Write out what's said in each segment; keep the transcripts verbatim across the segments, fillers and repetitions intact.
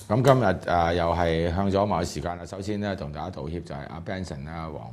咁今日誒、呃、又係向咗某時間啦。首先咧，同大家道歉，就係阿 Benson 啦、黃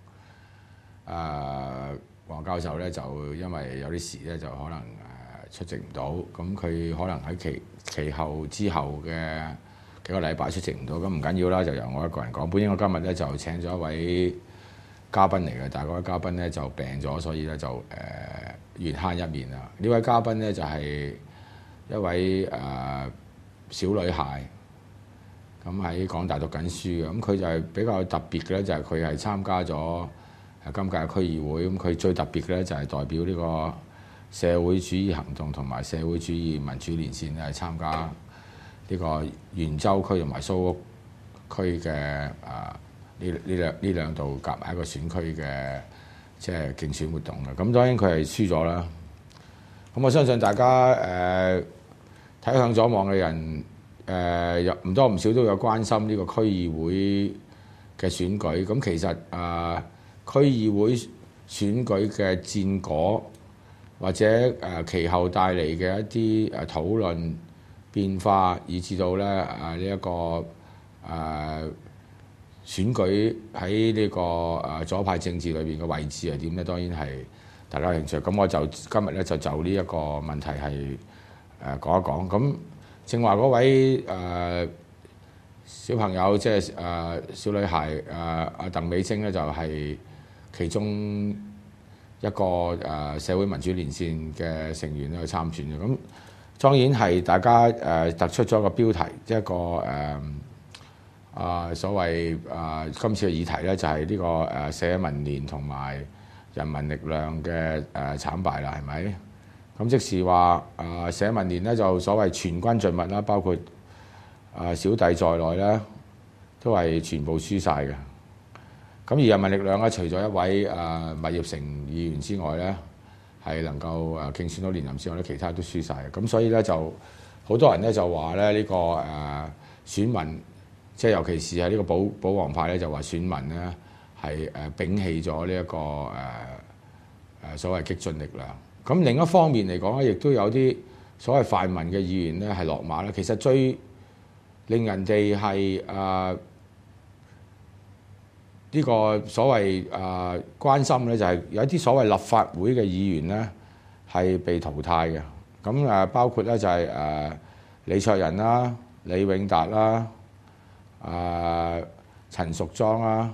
誒黃教授咧，就因為有啲事咧，就可能誒、呃、出席唔到。咁佢可能喺其其後之後嘅幾個禮拜出席唔到，咁唔緊要啦，就由我一個人講。本應我今日咧就請咗一位嘉賓嚟嘅，但係嗰位嘉賓咧就病咗，所以咧就誒緣慳一面啦。呢位嘉賓咧就係、是、一位誒、呃、小女孩。咁喺港大讀緊書嘅，咁佢就係比較特別嘅咧，就係佢係參加咗今屆區議會。咁佢最特別嘅咧就係代表呢個社會主義行動同埋社會主義民主連線咧，係參加呢個圓洲區同埋蘇屋區嘅啊呢呢兩呢兩度夾埋一個選區嘅即係競選活動嘅。咁當然佢係輸咗啦。咁我相信大家誒睇向左望嘅人。誒有唔多唔少都有關心呢個區議會嘅選舉。咁其實啊、呃，區議會選舉嘅戰果，或者誒、呃、其後帶嚟嘅一啲誒討論變化，以至到咧啊呢一、這個誒、呃、選舉喺呢、這個誒、呃、左派政治裏邊嘅位置係點咧？當然係大家興趣。咁我就今日咧就就呢一個問題係誒、呃、講一講咁。正話嗰位誒、呃、小朋友，即係誒、呃、小女孩誒阿、呃、鄧美晶咧，就係、是、其中一個誒、呃、社會民主連線嘅成員咧去參選嘅。咁當然係大家誒、呃、突出咗個標題，即係一個誒啊、呃、所謂啊、呃、今次嘅議題咧，就係、是、呢、這個誒社民連同埋人民力量嘅誒、呃、慘敗啦，係咪？咁即是話，啊社民連咧就所謂全軍盡墨啦，包括啊小弟在內咧，都係全部輸晒嘅。咁而人民力量咧，除咗一位啊麥業成議員之外咧，係能夠啊競選到連任之外咧，其他都輸晒嘅。咁所以咧就好多人咧就話咧呢個誒選民，即係尤其是係呢個保保皇派咧，就話選民咧係誒摒棄咗呢一個誒誒所謂激進力量。咁另一方面嚟講咧，亦都有啲所謂泛民嘅議員咧係落馬啦。其實最令人哋係誒呢個所謂誒、呃、關心咧，就係有一啲所謂立法會嘅議員咧係被淘汰嘅。咁誒包括咧就係、是、誒、呃、李卓人啦、李永達啦、誒、呃、陳淑莊啦。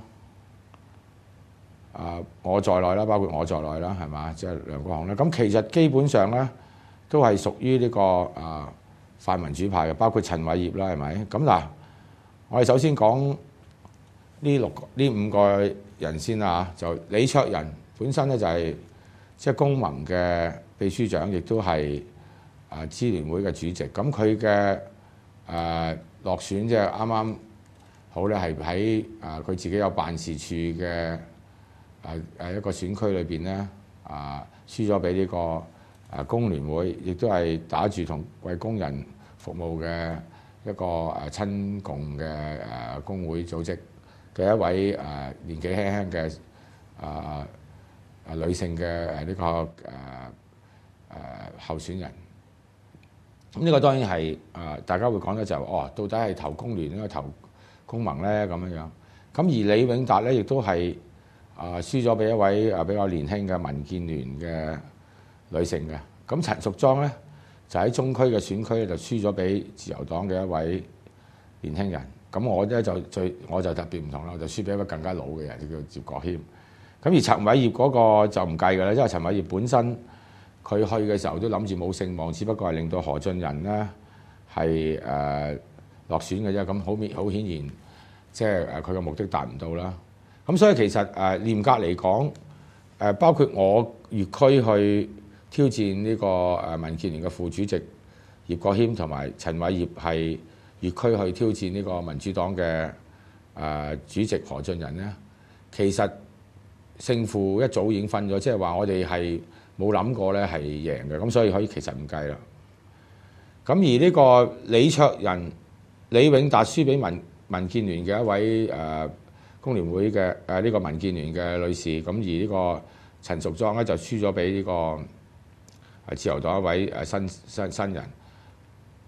啊！我在內啦，包括我在內啦，係嘛？即係梁國雄啦。咁其實基本上咧，都係屬於呢個啊泛民主派嘅，包括陳偉業啦，係咪？咁嗱，我哋首先講呢六呢五個人先啦。就李卓人本身咧就係即係公盟嘅秘書長，亦都係啊支聯會嘅主席。咁佢嘅誒落選即係啱啱好咧，係喺啊佢自己有辦事處嘅。誒誒一個選區裏邊咧，啊輸咗俾呢個誒工聯會，亦都係打住同為工人服務嘅一個誒親共嘅誒工會組織嘅一位誒年紀輕輕嘅啊啊女性嘅誒呢個誒誒候選人。咁呢個當然係誒大家會講咧就哦，到底係投工聯咧投公盟咧咁樣樣。咁而李永達咧亦都係。啊，輸咗俾一位啊比較年輕嘅民建聯嘅女性嘅。咁陳淑莊咧就喺中區嘅選區咧就輸咗俾自由黨嘅一位年輕人。咁我咧就最我就特別唔同啦，我就輸俾一個更加老嘅人，叫趙國謙。咁而陳偉業嗰個就唔計㗎啦，因為陳偉業本身佢去嘅時候都諗住冇聲望，只不過係令到何俊仁咧係誒落選嘅啫。咁好明好顯然，即係誒佢嘅目的達唔到啦。咁所以其實誒嚴格嚟講，誒包括我粵區去挑戰呢個誒民建聯嘅副主席葉國謙同埋陳偉業係粵區去挑戰呢個民主黨嘅誒主席何俊仁咧，其實勝負一早已經分咗，即係話我哋係冇諗過咧係贏嘅，咁所以可以其實唔計啦。咁而呢個李卓人、李永達輸俾民民建聯嘅一位誒。呃工聯會嘅誒呢個民建聯嘅女士，咁而呢個陳淑莊咧就輸咗俾呢個自由黨一位誒新新新人。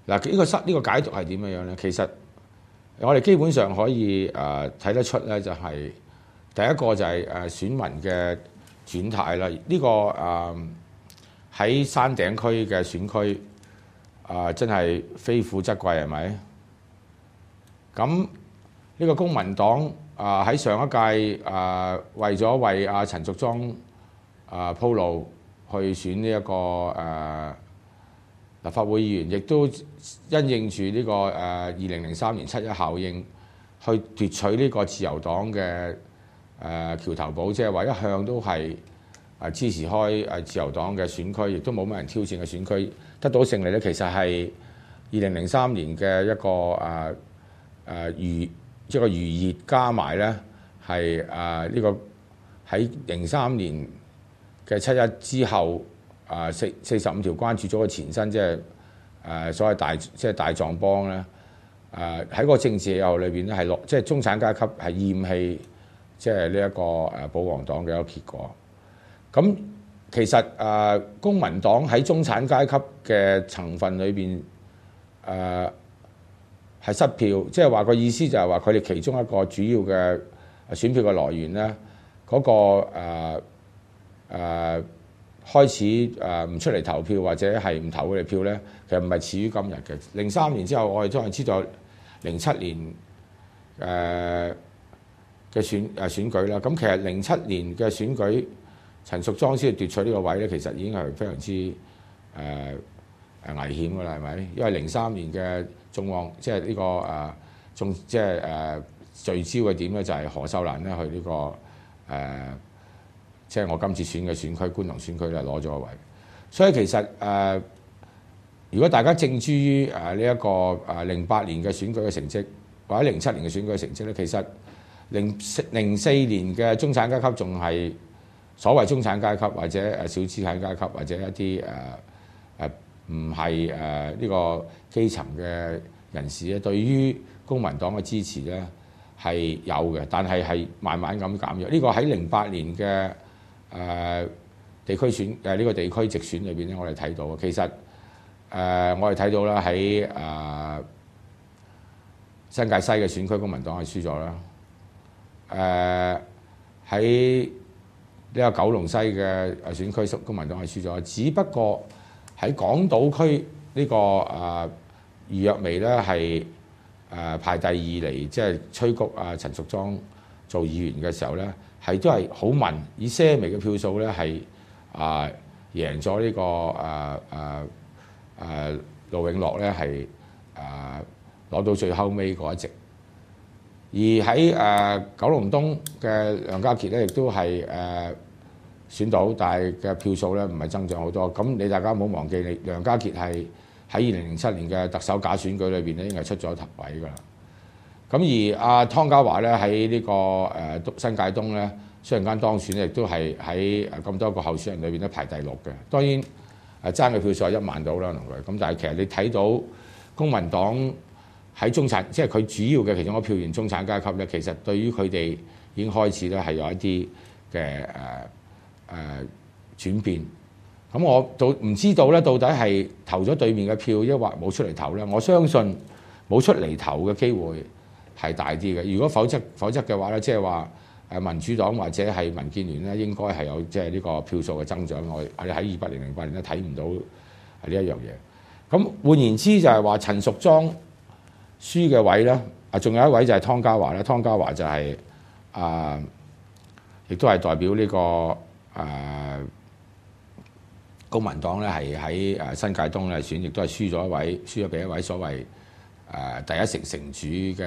嗱，呢個失呢個解讀係點樣樣咧？其實我哋基本上可以誒睇、呃、得出咧，就係、是、第一個就係誒選民嘅轉態啦。呢、這個誒喺、呃、山頂區嘅選區啊、呃，真係非富則貴係咪？咁呢個公民黨啊喺、呃、上一屆啊、呃、為咗為阿陳淑莊啊鋪路去選呢、這、一個誒。呃立法會議員亦都因應住呢個誒二零零三年七一效應，去奪取呢個自由黨嘅誒橋頭堡，即係話一向都係誒支持開誒自由黨嘅選區，亦都冇乜人挑戰嘅選區，得到勝利咧。其實係二零零三年嘅一個誒誒餘一個餘熱加埋咧，係誒呢個喺零三年嘅七一之後。啊，四四十五條關注咗嘅前身，即係誒所謂大即係大狀幫咧。誒喺個政治氣候裏邊咧，係落即係中產階級係厭棄即係呢一個誒保皇黨嘅一個結果。咁其實誒、呃、公民黨喺中產階級嘅層份裏邊誒係失票，即係話個意思就係話佢哋其中一個主要嘅選票嘅來源咧，嗰、那個誒誒。呃呃開始誒唔出嚟投票或者係唔投佢哋票咧，其實唔係始於今日嘅。零三年之後，我哋都係知道零七年誒嘅選誒選舉啦。咁其實零七年嘅選舉，陳淑莊先奪取呢個位咧，其實已經係非常之誒誒危險㗎啦，係咪？因為零三年嘅眾望，即係呢個誒眾即係誒聚焦嘅點咧，就係何秀蘭咧去呢個誒。呃即係我今次選嘅選區，觀塘選區咧攞咗個位，所以其實誒、呃，如果大家正諸於誒呢一個誒零八年嘅選舉嘅成績，或者零七年嘅選舉嘅成績咧，其實零零四年嘅中產階級仲係所謂中產階級，或者誒小資產階級，或者一啲誒誒唔係誒呢個基層嘅人士咧，對於公民黨嘅支持咧係有嘅，但係係慢慢咁減弱。呢、這個喺零八年嘅誒、呃、地區選誒呢、呃這個地區直選裏邊咧，我哋睇到其實誒、呃、我哋睇到啦，喺誒新界西嘅選區，公民黨係輸咗啦。誒喺呢個九龍西嘅誒選區，公民黨係輸咗。只不過喺港島區呢、這個誒余若薇咧係誒排第二嚟，即係催谷啊陳淑莊做議員嘅時候咧。係都係好民，以些微嘅票數咧係啊贏咗呢、這個誒誒誒盧永樂咧係啊攞到最後尾嗰一席，而喺誒、呃、九龍東嘅梁家傑咧亦都係誒、呃、選到，但係嘅票數咧唔係增長好多。咁你大家唔好忘記，你梁家傑係喺二零零七年嘅特首假選舉裏邊咧，已經係出咗頭位㗎啦。咁而阿湯家驊咧喺呢個誒新界東咧，雖然間當選，亦都係喺咁多個候選人裏邊咧排第六嘅。當然誒爭嘅票數係一萬到啦，同佢。咁但係其實你睇到公民黨喺中產，即係佢主要嘅其中一個票源中產階級咧，其實對於佢哋已經開始咧係有一啲嘅誒誒轉變。咁我到唔知道咧，到底係投咗對面嘅票，抑或冇出嚟投咧？我相信冇出嚟投嘅機會係大啲嘅。如果否則否則嘅話咧，即係話誒民主黨或者係民建聯咧，應該係有即係呢個票數嘅增長。我我哋喺二八年零八年都睇唔到係呢一樣嘢。咁換言之就係話陳淑莊輸嘅位咧，啊仲有一位就係湯家驊咧。湯家驊就係、是、啊，亦都係代表呢、這個誒、啊、公民黨咧，係喺誒新界東咧選，亦都係輸咗一位，輸咗俾一位所謂誒、啊、第一城城主嘅誒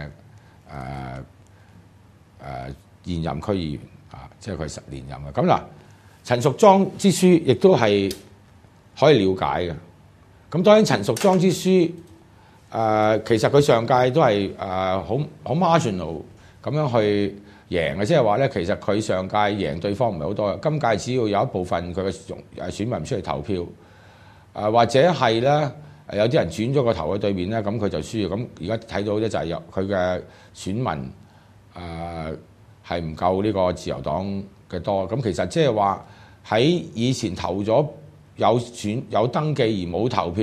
誒現任區議員啊，即係佢十連任嘅。咁嗱，陳淑莊之輸亦都係可以了解嘅。咁當然陳淑莊之輸誒、呃，其實佢上屆都係誒好好 marginal 咁樣去贏嘅，即係話咧，其實佢上屆贏對方唔係好多嘅。今屆只要有一部分佢嘅誒選民出嚟投票，誒、呃、或者係咧有啲人轉咗個頭去對面咧，咁佢就輸。咁而家睇到咧就係有佢嘅選民誒係唔夠呢個自由黨嘅多。咁其實即係話喺以前投咗有選有登記而冇投票，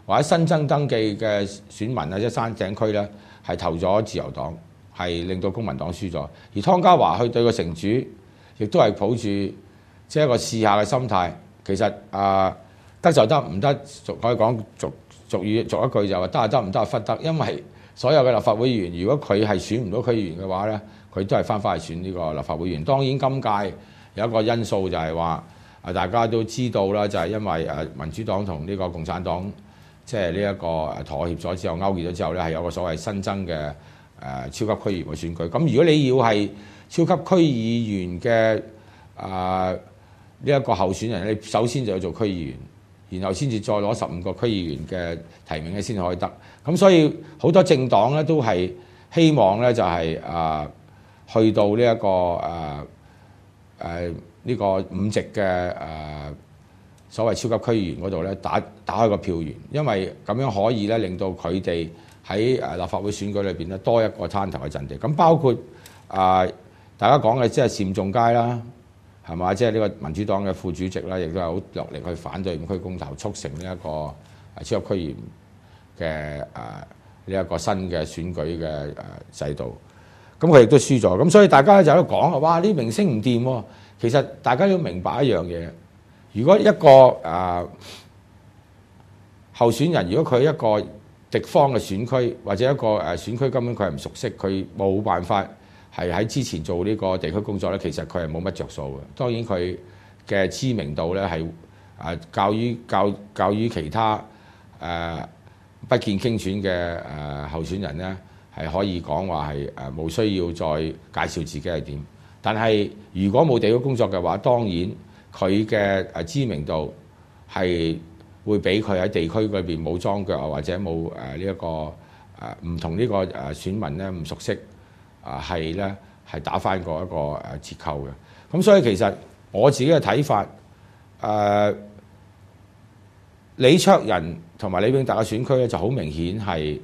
或者新增登記嘅選民啊，即係山頂區咧係投咗自由黨，係令到公民黨輸咗。而湯家驊佢對個城主亦都係抱住即係一個試下嘅心態。其實啊，得就得，唔得可以講俗俗語俗一句就話得就得，唔得就忽得。因為所有嘅立法會議員，如果佢係選唔到區議員嘅話咧，佢都係翻返去選呢個立法會議員。當然今屆有一個因素就係話啊，大家都知道啦，就係因為誒民主黨同呢個共產黨即係呢一個誒妥協咗之後，勾結咗之後咧，係有個所謂新增嘅誒超級區議員嘅選舉。咁如果你要係超級區議員嘅啊呢一個候選人，你首先就要做區議員，然後先至再攞十五個區議員嘅提名咧，先可以得。咁所以好多政黨咧都係希望咧就係啊去到呢一個誒誒呢個五席嘅誒所謂超級區議員嗰度咧打打開個票源，因為咁樣可以咧令到佢哋喺誒立法會選舉裏邊咧多一個灘頭嘅陣地。咁包括啊大家講嘅即係單仲偕啦。係嘛？即係呢個民主黨嘅副主席啦，亦都係好落力去反對五區公投，促成呢一個超級區議員嘅誒呢一個新嘅選舉嘅誒制度。咁佢亦都輸咗。咁所以大家就喺度講啊，哇！呢啲明星唔掂喎。其實大家都明白一樣嘢，如果一個誒、呃、候選人，如果佢一個敵方嘅選區或者一個誒選區根本佢係唔熟悉，佢冇辦法。係喺之前做呢個地區工作咧，其實佢係冇乜着數嘅。當然佢嘅知名度咧係啊較於較較於其他誒、呃、不見經傳嘅誒候選人咧，係可以講話係誒冇需要再介紹自己係點。但係如果冇地區工作嘅話，當然佢嘅誒知名度係會比佢喺地區裏邊冇裝腳啊，或者冇誒呢一個誒唔同呢個誒選民咧唔熟悉。啊，係咧，係打翻個一個誒折扣嘅。咁所以其實我自己嘅睇法，誒、呃、李卓人同埋李永達嘅選區咧就好明顯係誒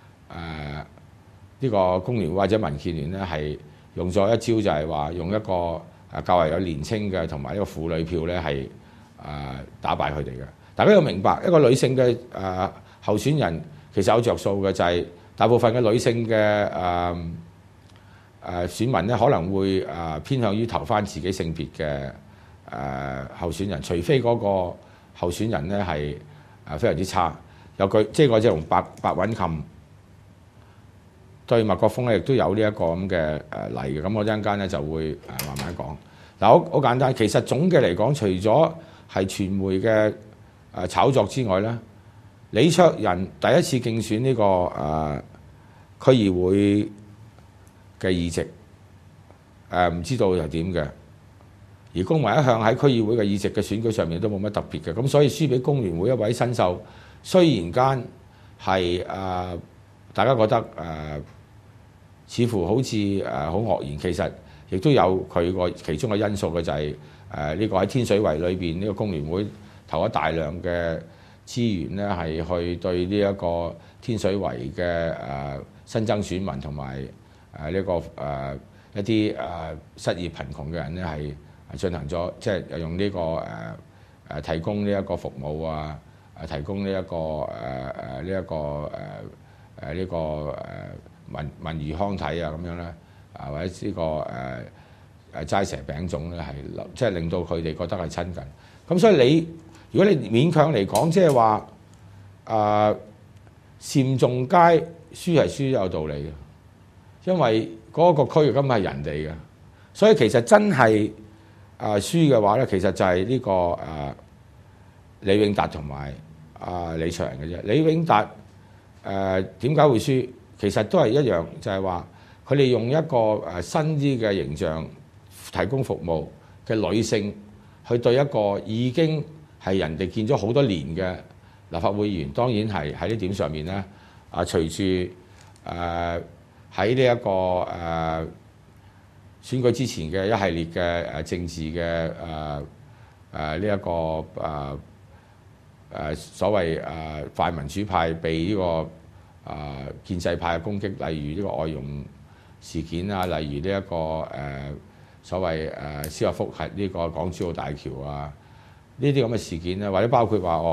呢個工聯會或者民建聯咧係用咗一招，就係話用一個誒較為有年青嘅同埋一個婦女票咧係誒打敗佢哋嘅。大家要明白一個女性嘅誒、呃、候選人其實有着數嘅，就係、是、大部分嘅女性嘅誒。呃誒選民咧可能會誒偏向於投翻自己性別嘅誒候選人，除非嗰個候選人咧係誒非常之差。有句即係我即係同白白韻琴對麥國鋒咧，亦都有呢一個咁嘅誒例嘅。咁我一陣間咧就會誒慢慢講。嗱，好好簡單，其實總嘅嚟講，除咗係傳媒嘅誒炒作之外咧，李卓人第一次競選呢、這個誒、呃、區議會嘅議席，誒、呃、唔知道係點嘅，而公民一向喺區議會嘅議席嘅選舉上面都冇乜特別嘅，咁所以輸俾工聯會一位新秀，雖然間係誒大家覺得誒、呃、似乎好似誒好愕然，其實亦都有佢個其中嘅因素嘅，就係誒呢個喺天水圍裏邊呢個工聯會投咗大量嘅資源咧，係去對呢一個天水圍嘅誒、呃、新增選民同埋。誒呢、這個誒、呃、一啲誒、呃、失業貧窮嘅人咧係進行咗，即係用呢、這個誒誒、呃、提供呢一個服務啊，誒提供呢、這、一個誒誒呢一個誒誒呢個誒文文娛康體啊咁樣咧，啊或者呢、這個誒誒齋蛇餅粽咧係即係令到佢哋覺得係親近。咁所以你如果你勉強嚟講，即係話誒單仲偕輸係輸有道理嘅。因為嗰個區域根本係人哋嘅，所以其實真係啊輸嘅話咧，其實就係呢、這個誒、啊、李永達同埋啊李卓人嘅啫。李永達誒點解會輸？其實都係一樣，就係話佢哋用一個誒新啲嘅形象提供服務嘅女性，去對一個已經係人哋見咗好多年嘅立法會議員，當然係喺呢點上面咧啊，隨住誒。啊喺呢一個誒、呃、選舉之前嘅一系列嘅誒政治嘅誒誒呢一個誒誒、呃、所謂誒、呃、泛民主派被呢、這個誒、呃、建制派嘅攻擊，例如呢個外傭事件啊，例如呢、這、一個誒、呃、所謂誒、呃、司法覆核呢個港珠澳大橋啊，呢啲咁嘅事件咧，或者包括話哦，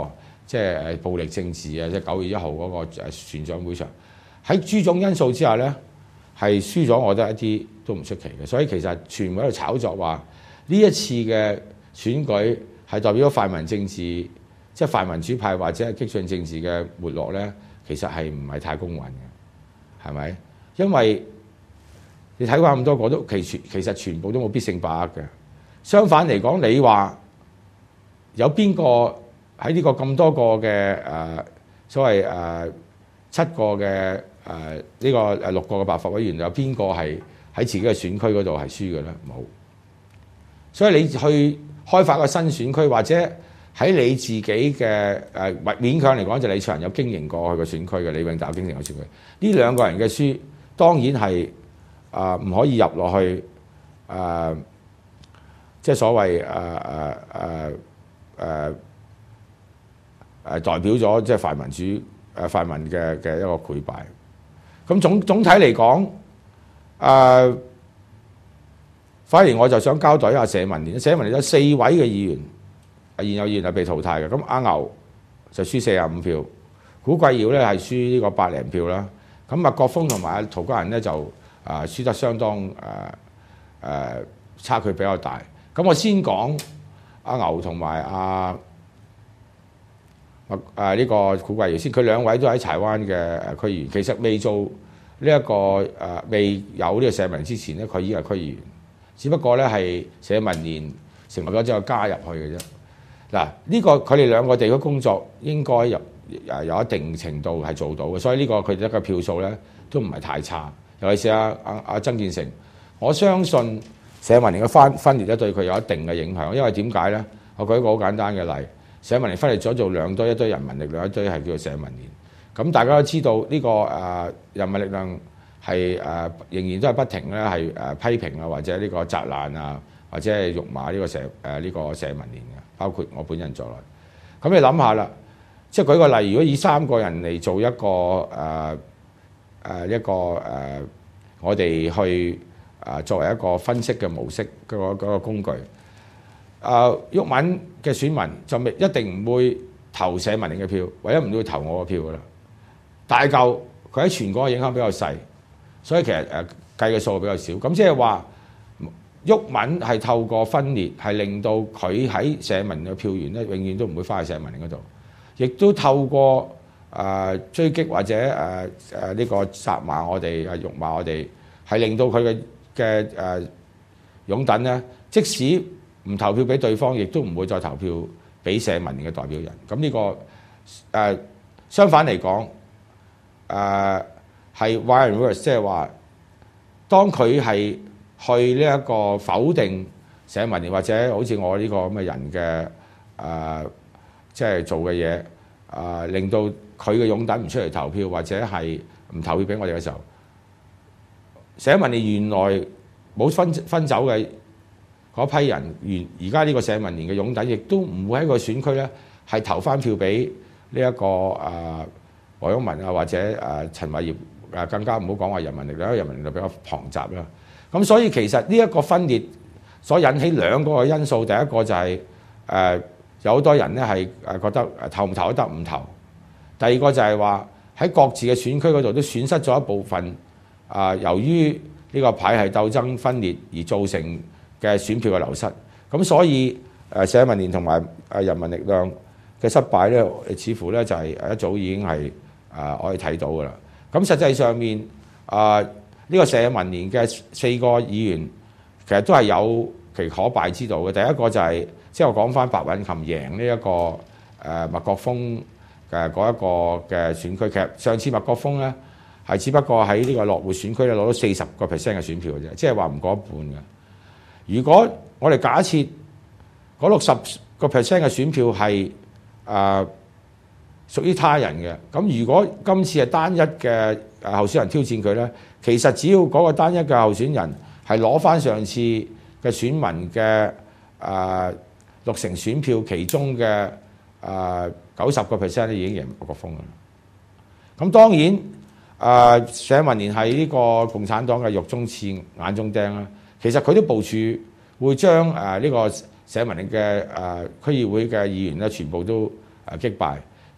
即係誒暴力政治啊，即係九月一號嗰個誒船長會上，喺諸種因素之下咧，係輸咗，我覺得一啲都唔出奇嘅。所以其實傳媒喺度炒作話呢一次嘅選舉係代表咗泛民政治，即係泛民主派或者係激進政治嘅沒落咧，其實係唔係太公允嘅，係咪？因為你睇翻咁多個都其全其實全部都冇必勝把握嘅。相反嚟講，你話有邊個喺呢個咁多個嘅誒、呃、所謂誒、呃、七個嘅誒呢個誒六個嘅立法委員有邊個係喺自己嘅選區嗰度係輸嘅咧？冇。所以你去開發個新選區，或者喺你自己嘅誒、呃、勉強嚟講，就李卓人有經營過去個選區嘅，李永達有經營過選區。呢兩個人嘅輸當然係啊唔可以入落去誒、呃，即係所謂誒誒誒誒誒代表咗即係泛民主誒、呃、泛民嘅嘅一個潰敗。咁總總體嚟講，誒、呃。反而我就想交代一下社民連，社民連有四位嘅議員，現有議員係被淘汰嘅。咁阿牛就輸四十五票，古貴堯咧係輸呢個百零票啦。咁麥國鋒同埋阿陶家仁咧就啊輸得相當誒誒、呃、差距比較大。咁我先講阿牛同埋阿麥誒呢個古貴堯先，佢兩位都喺柴灣嘅誒區議員，其實未做呢、這、一個誒、呃、未有呢個社民之前咧，佢已經係區議員。只不過咧係社民連成立咗之後加入去嘅啫。嗱，呢個佢哋兩個地區工作應該有誒有一定程度係做到嘅，所以呢個佢哋一個票數咧都唔係太差。尤其是阿阿阿曾建成，我相信社民連嘅分分裂咧對佢有一定嘅影響，因為點解咧？我舉一個好簡單嘅例，社民連分裂咗做兩堆，一堆人民力量，一堆係叫做社民連。咁大家都知道呢個誒人民力量。係誒、呃、仍然都係不停咧係誒批評啊，或者呢個責難啊，或者係辱罵呢個社誒呢、呃這個社民連嘅，包括我本人在內。咁你諗下啦，即係舉個例，如果以三個人嚟做一個誒誒、呃呃、一個誒、呃，我哋去誒、呃、作為一個分析嘅模式嗰、那個那個工具，誒、呃、毓民嘅選民就未一定唔會投社民連嘅票，或者唔會投我嘅票噶啦。大嚿佢喺全港嘅影響比較細。所以其實誒計嘅數比較少，咁即係話毓民係透過分裂係令到佢喺社民嘅票源咧，永遠都唔會翻去社民連嗰度，亦都透過誒、呃、追擊或者誒誒呢個責罵我哋誒辱罵我哋，係令到佢嘅嘅誒擁躉咧，即使唔投票俾對方，亦都唔會再投票俾社民連嘅代表人。咁呢、這個誒、呃、相反嚟講誒。呃係 vice versa，即係話，當佢係去呢一個否定社民連或者好似我呢個咁嘅人嘅誒，即、呃、係、就是、做嘅嘢，誒、呃、令到佢嘅擁躉唔出嚟投票，或者係唔投票俾我哋嘅時候，社民連原來冇分分走嘅嗰批人，原而家呢個社民連嘅擁躉亦都唔會喺個選區咧係投翻票俾呢一個誒黃毓民啊，或者誒、呃、陳偉業。誒更加唔好講話人民力量，人民力量比較龐雜啦。咁所以其實呢一個分裂所引起兩個嘅因素，第一個就係、是、誒、呃、有好多人咧係誒覺得投唔投都得唔投，第二個就係話喺各自嘅選區嗰度都損失咗一部分啊、呃，由於呢個派系鬥爭分裂而造成嘅選票嘅流失。咁所以誒社民連同埋誒人民力量嘅失敗咧，似乎咧就係一早已經係啊、呃、可以睇到㗎啦。咁實際上面啊，呢、呃這個社民連嘅四個議員其實都係有其可敗之道嘅。第一個就係、是、即係我講翻白韻琴贏呢、這、一個誒麥、呃、國鋒嘅嗰一個嘅選區。其實上次麥國鋒咧係只不過喺呢個落戶選區咧攞到四十個 percent 嘅選票嘅啫，即係話唔過一半嘅。如果我哋假設嗰六十個 percent 嘅選票係誒，呃屬於他人嘅，咁如果今次係單一嘅誒候選人挑戰佢咧，其實只要嗰個單一嘅候選人係攞翻上次嘅選民嘅誒六成選票，其中嘅誒九十個 percent 咧已經贏麥國鋒啦。咁當然誒、呃、社民連係呢個共產黨嘅肉中刺、眼中釘啦。其實佢都部署會將誒呢個社民連嘅誒區議會嘅議員咧，全部都誒擊敗。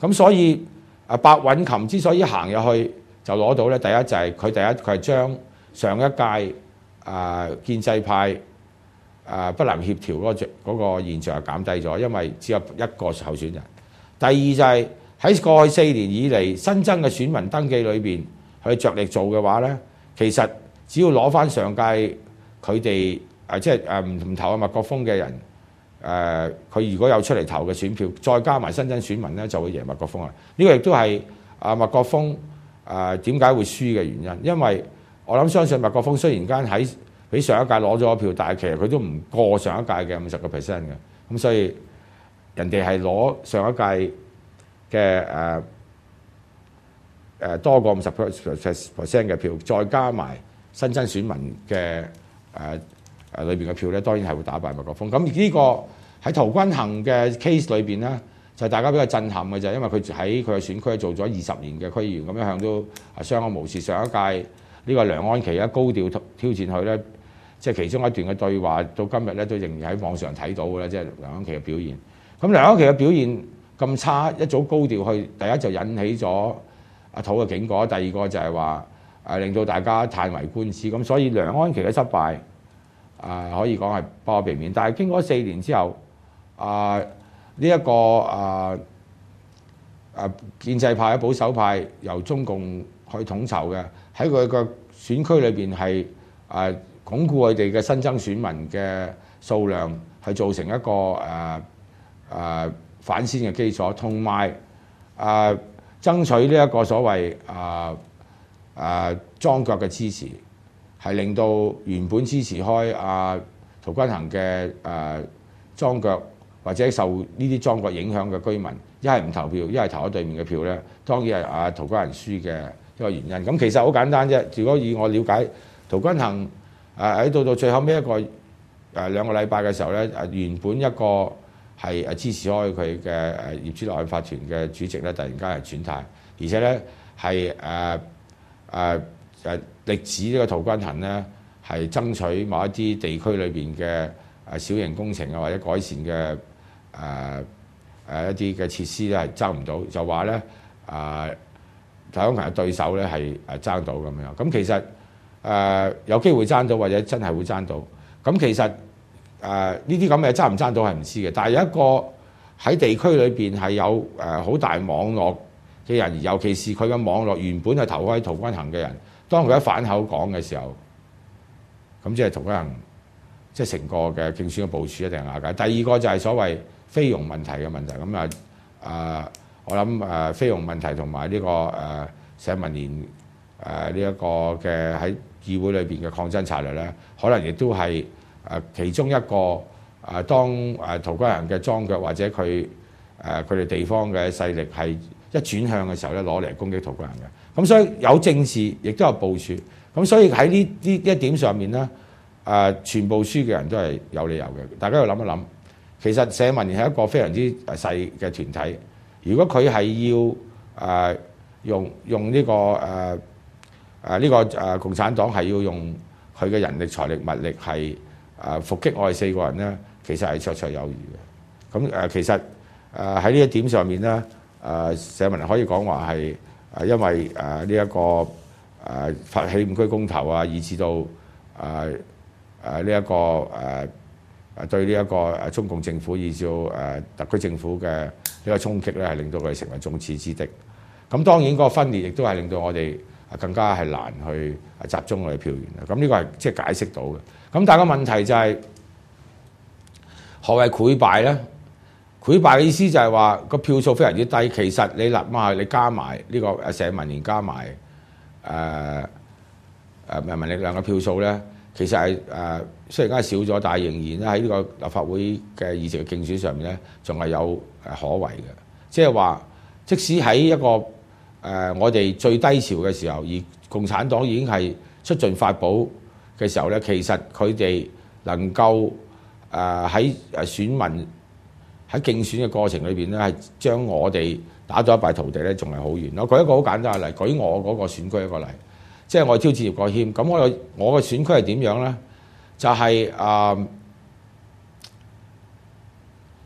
咁所以啊，白韻琴之所以行入去就攞到咧，第一就係佢第一佢係將上一屆啊、呃、建制派啊、呃、不能協調嗰、那個現象係減低咗，因為只有一個候選人。第二就係、是、喺過去四年以嚟新增嘅選民登記裏邊，佢着力做嘅話咧，其實只要攞翻上屆佢哋誒即係誒唔唔投阿麥國鋒嘅人誒，佢、呃、如果有出嚟投嘅選票，再加埋新增選民咧，就會贏麥國鋒啦。呢、這個亦都係阿麥國鋒誒點解會輸嘅原因，因為我諗相信麥國鋒雖然間喺比上一屆攞咗票，但係其實佢都唔過上一屆嘅五十個 percent 嘅，咁所以人哋係攞上一屆嘅誒誒多過五十 percent 嘅票，再加埋新增選民嘅誒誒裏邊嘅票咧，當然係會打敗麥國鋒。咁呢個喺陶君行嘅 case 裏邊咧，就大家比較震撼嘅就係因為佢喺佢嘅選區做咗二十年嘅區議員，咁一向都係相安無事。上一屆呢個梁安琪咧高調挑戰佢咧，即係其中一段嘅對話，到今日咧都仍然喺網上睇到嘅咧，即係梁安琪嘅表現。咁梁安琪嘅表現咁差，一早高調去，第一就引起咗阿土嘅警覺，第二個就係話誒令到大家歎為觀止。咁所以梁安琪嘅失敗啊、呃，可以講係不可避免。但係經過四年之後，啊呢一個啊啊建制派、保守派由中共去統籌嘅，喺佢個選區裏邊係誒鞏固佢哋嘅新增選民嘅數量，係造成一個誒誒、啊啊、反先嘅基礎，同埋誒爭取呢一個所謂誒誒莊腳嘅支持，係令到原本支持開阿陶君行嘅誒莊腳或者受呢啲莊腳影響嘅居民，一係唔投票，一係投咗對面嘅票咧，當然係阿陶君行輸嘅一個原因。咁其實好簡單啫。如果以我了解，陶君行誒喺到到最後尾一個誒兩個禮拜嘅時候咧，誒原本一個係誒支持開佢嘅誒業主立案法團嘅主席咧，突然間係轉態，而且咧係誒誒誒力指呢個陶君行咧係爭取某一啲地區裏邊嘅誒小型工程啊或者改善嘅誒誒一啲嘅設施咧係爭唔到，就話咧誒陶君行嘅對手咧係誒爭到咁樣。咁其實誒、呃、有機會爭到或者真係會爭到。咁其實誒呢啲咁嘅爭唔爭到係唔知嘅。但係有一個喺地區裏邊係有誒好大網絡嘅人，尤其是佢嘅網絡原本係投開陶君行嘅人，當佢喺反口講嘅時候，咁即係陶君行即係成個嘅競選嘅部署一定係瓦解。第二個就係所謂菲傭問題嘅問題。咁啊誒，我諗誒菲傭問題同埋呢個誒社民連誒呢一個嘅喺議會裏邊嘅抗爭策略咧，可能亦都係誒其中一個誒當誒陶君行嘅莊腳或者佢誒佢哋地方嘅勢力係一轉向嘅時候咧，攞嚟攻擊陶君行嘅。咁所以有政治，亦都有部署。咁所以喺呢呢一點上面咧，誒全部輸嘅人都係有理由嘅。大家要諗一諗，其實社民連係一個非常之細嘅團體。如果佢係要誒用用呢個誒誒呢個誒共產黨係要用佢嘅人力、財力、物力係誒伏擊我哋四個人咧，其實係綽綽有餘嘅。咁誒其實誒喺呢一點上面咧，誒社民連可以講話係誒因為誒呢一個誒發起五區公投啊，以至到誒誒呢一個誒誒對呢一個誒中共政府以至到誒特區政府嘅呢個衝擊咧，係令到佢哋成為眾矢之的。咁當然嗰個分裂亦都係令到我哋更加係難去集中我哋票源啦。咁呢個係即係解釋到嘅。咁但係個問題就係、是、何謂潰敗咧？潰敗嘅意思就係話個票數非常之低。其實你立馬你加埋呢個誒社民連加埋誒誒人民力量嘅票數咧，其實係誒、呃、雖然而家少咗，但係仍然咧喺呢個立法會嘅議席嘅競選上面咧，仲係有誒可為嘅。即係話，即使喺一個誒、呃、我哋最低潮嘅時候，而共產黨已經係出盡法寶嘅時候咧，其實佢哋能夠誒喺誒選民喺競選嘅過程裏邊咧，係將我哋打到一敗塗地咧，仲係好遠。我舉一個好簡單嘅例，舉我嗰個選區一個例，即係我挑戰葉國謙。咁我我嘅選區係點樣咧？就係、是、誒、呃、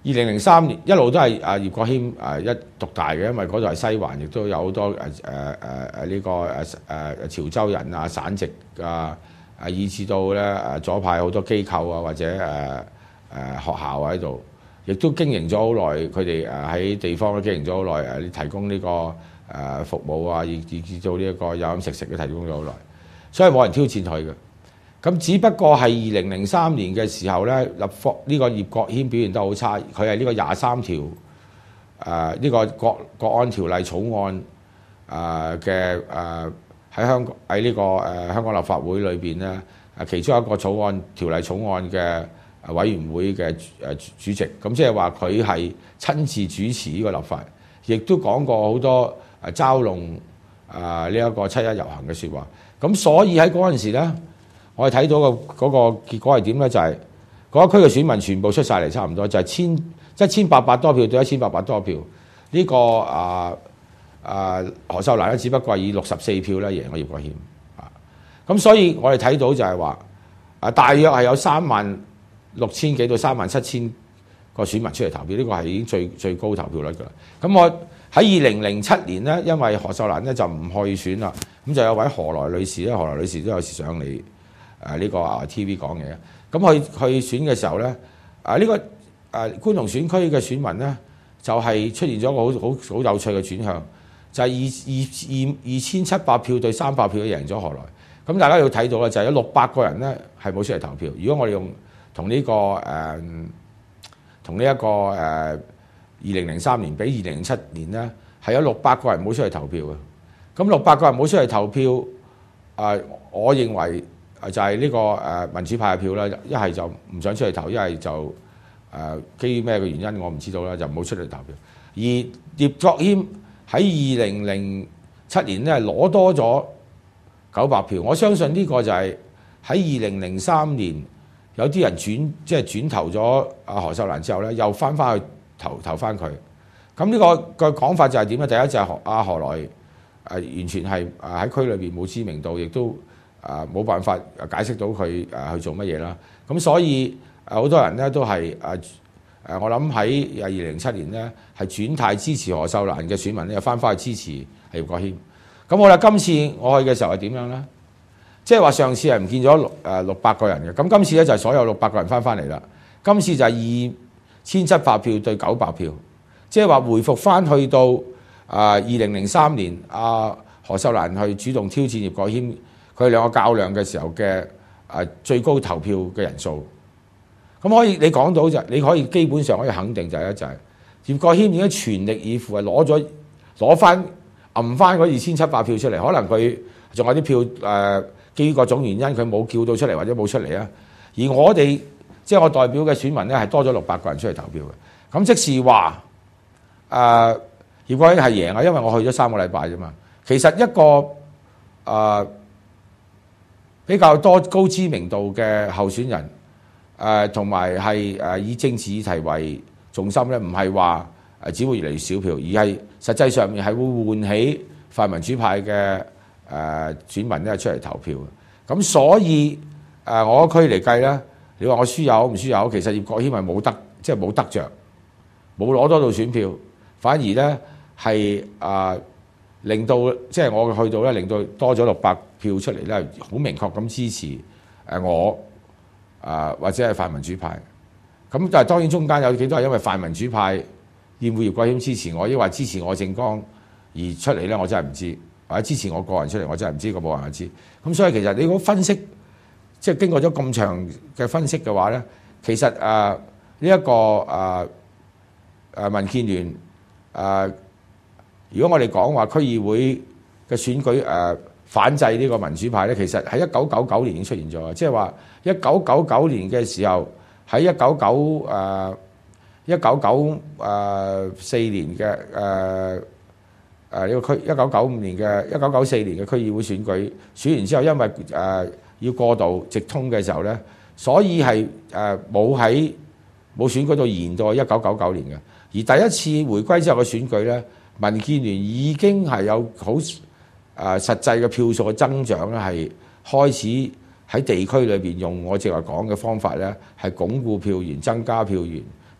二零零三年一路都係啊葉國謙啊一獨大嘅，因為嗰度係西環，亦都有好多誒誒誒誒呢個誒誒潮州人啊、省籍啊，啊以至到咧誒左派好多機構啊或者誒誒、呃、學校喺度，亦都經營咗好耐。佢哋誒喺地方都經營咗好耐，誒你提供呢個誒服務啊，以以至到呢一個有飲食食都提供咗好耐，所以冇人挑戰佢嘅。咁只不過係二零零三年嘅時候咧，立法呢個葉國謙表現得好差，佢係呢個廿三條誒呢個國國安條例草案誒嘅誒喺香港喺呢個誒香港立法會裏邊咧誒其中一個草案條例草案嘅委員會嘅誒主席，咁即係話佢係親自主持呢個立法，亦都講過好多誒嘲弄誒呢一個七一遊行嘅説話。咁所以喺嗰陣時咧，我哋睇到個嗰個結果係點咧？就係嗰一區嘅選民全部出晒嚟，差唔多就係千一千八百多票對一千八百多票。呢、這個啊啊何秀蘭咧，只不過係以六十四票咧贏咗葉國謙啊。咁所以我哋睇到就係話啊，大約係有三萬六千幾到三萬七千個選民出嚟投票，呢、這個係已經最最高投票率㗎啦。咁我喺二零零七年咧，因為何秀蘭咧就唔去選啦，咁就有位何來女士咧，何來女士都有時上嚟。誒呢個啊 T V 講嘢，咁去去選嘅時候咧，啊呢個誒觀塘選區嘅選民咧，就係出現咗個好好好有趣嘅轉向，就係二二二二千七百票對三百票贏咗何來。咁大家要睇到啦，就係有六百個人咧係冇出嚟投票。如果我哋用同呢個誒同呢一個誒二零零三年比二零零七年咧，係有六百個人冇出嚟投票嘅。咁六百個人冇出嚟投票，誒我認為。就係呢個誒民主派嘅票啦，一係就唔想出嚟投，一係就誒基於咩嘅原因我唔知道啦，就唔好出嚟投票。而葉國謙喺二零零七年咧攞多咗九百票，我相信呢個就係喺二零零三年有啲人轉即係轉投咗阿何秀蘭之後咧，又翻翻去投投翻佢。咁呢個嘅講法就係點咧？第一就係何阿何來誒完全係誒喺區裏邊冇知名度，亦都。啊冇辦法解釋到佢誒去做乜嘢啦，咁所以誒好多人咧都係誒誒，我諗喺二零零七年咧係轉態支持何秀蘭嘅選民咧，又翻返去支持葉國謙。咁我哋今次我去嘅時候係點樣咧？即係話上次係唔見咗六誒六百個人嘅，咁今次咧就係所有六百個人翻翻嚟啦。今次就係二千七百票對九百票，即係話回復翻去到啊二零零三年阿何秀蘭去主動挑戰葉國謙。佢哋兩個較量嘅時候嘅誒最高投票嘅人數，咁可以你講到就，你可以基本上可以肯定就係、是、咧就係葉國謙已經全力以赴係攞咗攞翻揞翻嗰二千七百票出嚟，可能佢仲有啲票誒、呃，基於各種原因佢冇叫到出嚟或者冇出嚟啊。而我哋即係我代表嘅選民咧係多咗六百個人出嚟投票嘅，咁即是話誒葉國謙係贏啊，因為我去咗三個禮拜啫嘛。其實一個誒。呃比較多高知名度嘅候選人，誒同埋係誒以政治議題為重心咧，唔係話誒只會越嚟越少票，而係實際上面係會喚起泛民主派嘅誒、呃、選民咧出嚟投票嘅。咁所以誒、呃、我區嚟計咧，你話我輸有唔輸有，其實葉國謙係冇得，即係冇得着，冇攞多到選票，反而咧係誒令到即係我去到咧，令到多咗六百票出嚟咧，好明確咁支持誒我啊、呃、或者係泛民主派。咁但係當然中間有幾多係因為泛民主派厭惡葉國謙支持我，抑或支持我政綱而出嚟咧，我真係唔知。或者支持我個人出嚟，我真係唔知，個冇辦法知。咁所以其實你如果分析，即係經過咗咁長嘅分析嘅話咧，其實誒呢一個誒誒民建聯誒。呃如果我哋講話區議會嘅選舉誒、呃、反制呢個民主派咧，其實喺一九九九年已經出現咗，即係話一九九九年嘅時候，喺一九九誒一九九誒四年嘅誒誒呢個區一九九五年嘅一九九四年嘅區議會選舉選完之後，因為誒、呃、要過渡直通嘅時候咧，所以係誒冇喺冇選舉到延到一九九九年嘅，而第一次回歸之後嘅選舉咧。民建聯已經係有好誒實際嘅票數嘅增長咧，係開始喺地區裏邊用我正話講嘅方法咧，係鞏固票源、增加票源，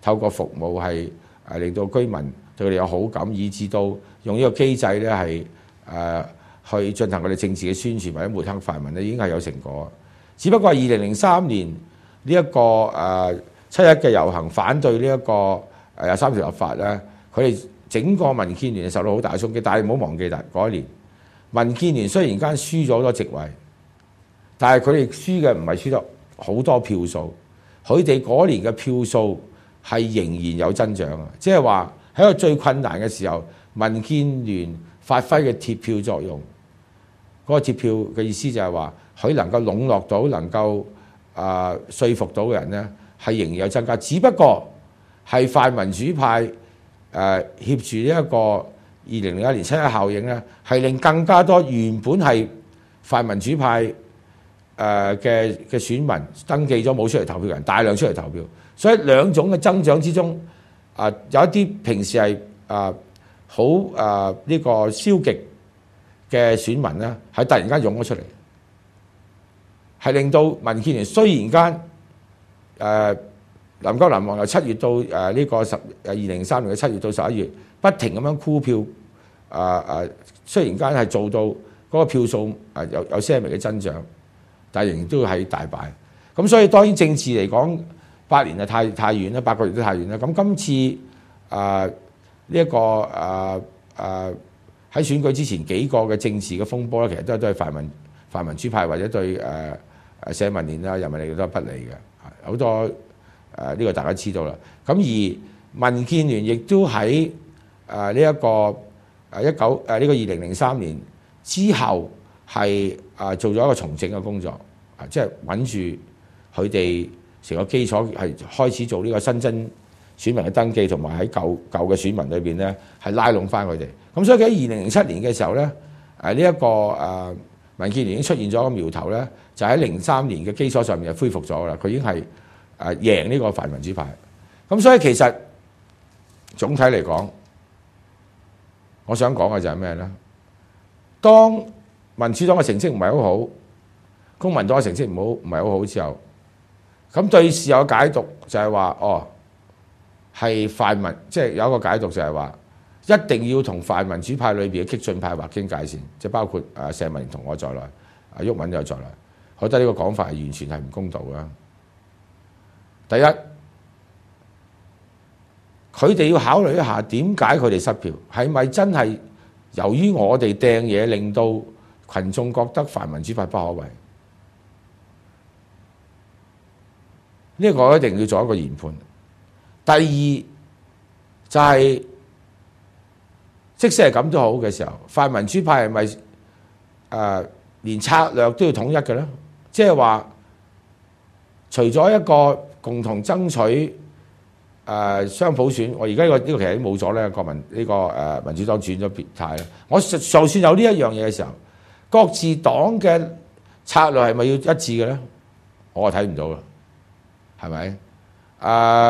透過服務係誒令到居民對佢哋有好感，以至到用呢個機制咧係誒去進行佢哋政治嘅宣傳或者抹黑泛民咧，已經係有成果。只不過係二零零三年呢一個誒七一嘅遊行反對呢一個誒廿三條立法咧，佢哋整個民建聯受到好大嘅衝擊。但係唔好忘記，但嗰一年民建聯雖然間輸咗好多席位，但係佢哋輸嘅唔係輸得好多票數，佢哋嗰年嘅票數係仍然有增長啊！即係話喺個最困難嘅時候，民建聯發揮嘅鐵票作用，嗰、那個鐵票嘅意思就係話佢能夠籠絡到、能夠啊、呃、說服到嘅人咧，係仍然有增加。只不過係泛民主派誒、呃、協助呢一個二零零一年七一效應咧，係令更加多原本係泛民主派誒嘅嘅選民登記咗冇出嚟投票嘅人，大量出嚟投票。所以兩種嘅增長之中，啊、呃、有一啲平時係啊好啊呢個消極嘅選民咧，係突然間湧咗出嚟，係令到民建聯雖然間誒、呃、臨急臨忙由七月到誒呢、呃這個十誒二零零三年嘅七月到十一月，不停咁樣箍票，啊、呃、啊雖然間係做到嗰個票數啊有有些微嘅增長，但係仍然都係大敗。咁所以當然政治嚟講，八年啊太太遠啦，八個月都太遠啦。咁今次啊呢一個啊啊喺選舉之前幾個嘅政治嘅風波咧，其實都係都係泛民泛民主派或者對誒誒社民連啦、人民力量都係不利嘅，好多誒呢、呃這個大家知道啦。咁而民建聯亦都喺誒呢一個誒一九誒呢個二零零三年之後係啊做咗一個重整嘅工作，啊即係穩住佢哋成個基礎係開始做呢個新增選民嘅登記，同埋喺舊舊嘅選民裏邊咧係拉攏翻佢哋。咁所以喺二零零七年嘅時候咧，誒呢一個誒民建聯已經出現咗個苗頭咧，就喺零三年嘅基礎上面就恢復咗啦。佢已經係誒贏呢個泛民主派。咁所以其實總體嚟講，我想講嘅就係咩咧？當民主黨嘅成績唔係好好，公民黨嘅成績唔好唔係好好之後，咁對事有解讀就係話，哦，係泛民，即係有一個解讀就係話，一定要同泛民主派裏邊嘅激進派劃清界線，即係包括誒社民連同我在內，啊毓民又在內，我覺得呢個講法係完全係唔公道嘅。第一，佢哋要考慮一下點解佢哋失票，係咪真係由於我哋掟嘢令到群眾覺得泛民主派不可為？呢個我一定要做一個研判。第二就係、是，即使係咁都好嘅時候，泛民主派係咪誒連策略都要統一嘅咧？即係話，除咗一個共同爭取誒、呃、雙普選，我而家呢個呢、這個其實已經冇咗咧。國民呢、這個誒、呃、民主黨轉咗別態啦。我就算有呢一樣嘢嘅時候，各自黨嘅策略係咪要一致嘅咧？我係睇唔到嘅。係咪？誒、呃，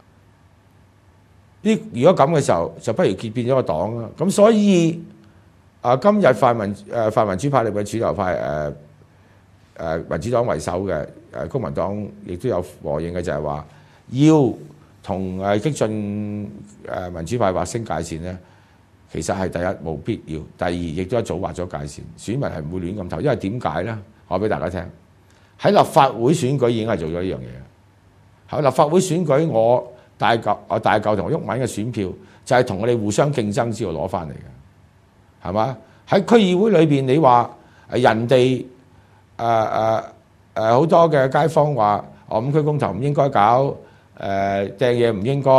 呢如果咁嘅時候，就不如結變咗個黨啦。咁所以啊、呃，今日泛民誒泛民主派裏邊主流派誒誒、呃呃、民主黨為首嘅誒、呃、公民黨，亦都有和應嘅，就係話要同誒激進誒民主派劃清界線咧。其實係第一冇必要，第二亦都一早劃咗界線，選民係唔會亂咁投。因為點解咧？我俾大家聽，喺立法會選舉已經係做咗呢樣嘢。喺立法會選舉，我大嚿我大嚿同毓民嘅選票就係同我哋互相競爭之後攞翻嚟嘅，係嘛？喺區議會裏邊，你話誒人哋誒誒誒好多嘅街坊話，我五區公投唔應該搞，誒掟嘢唔應該。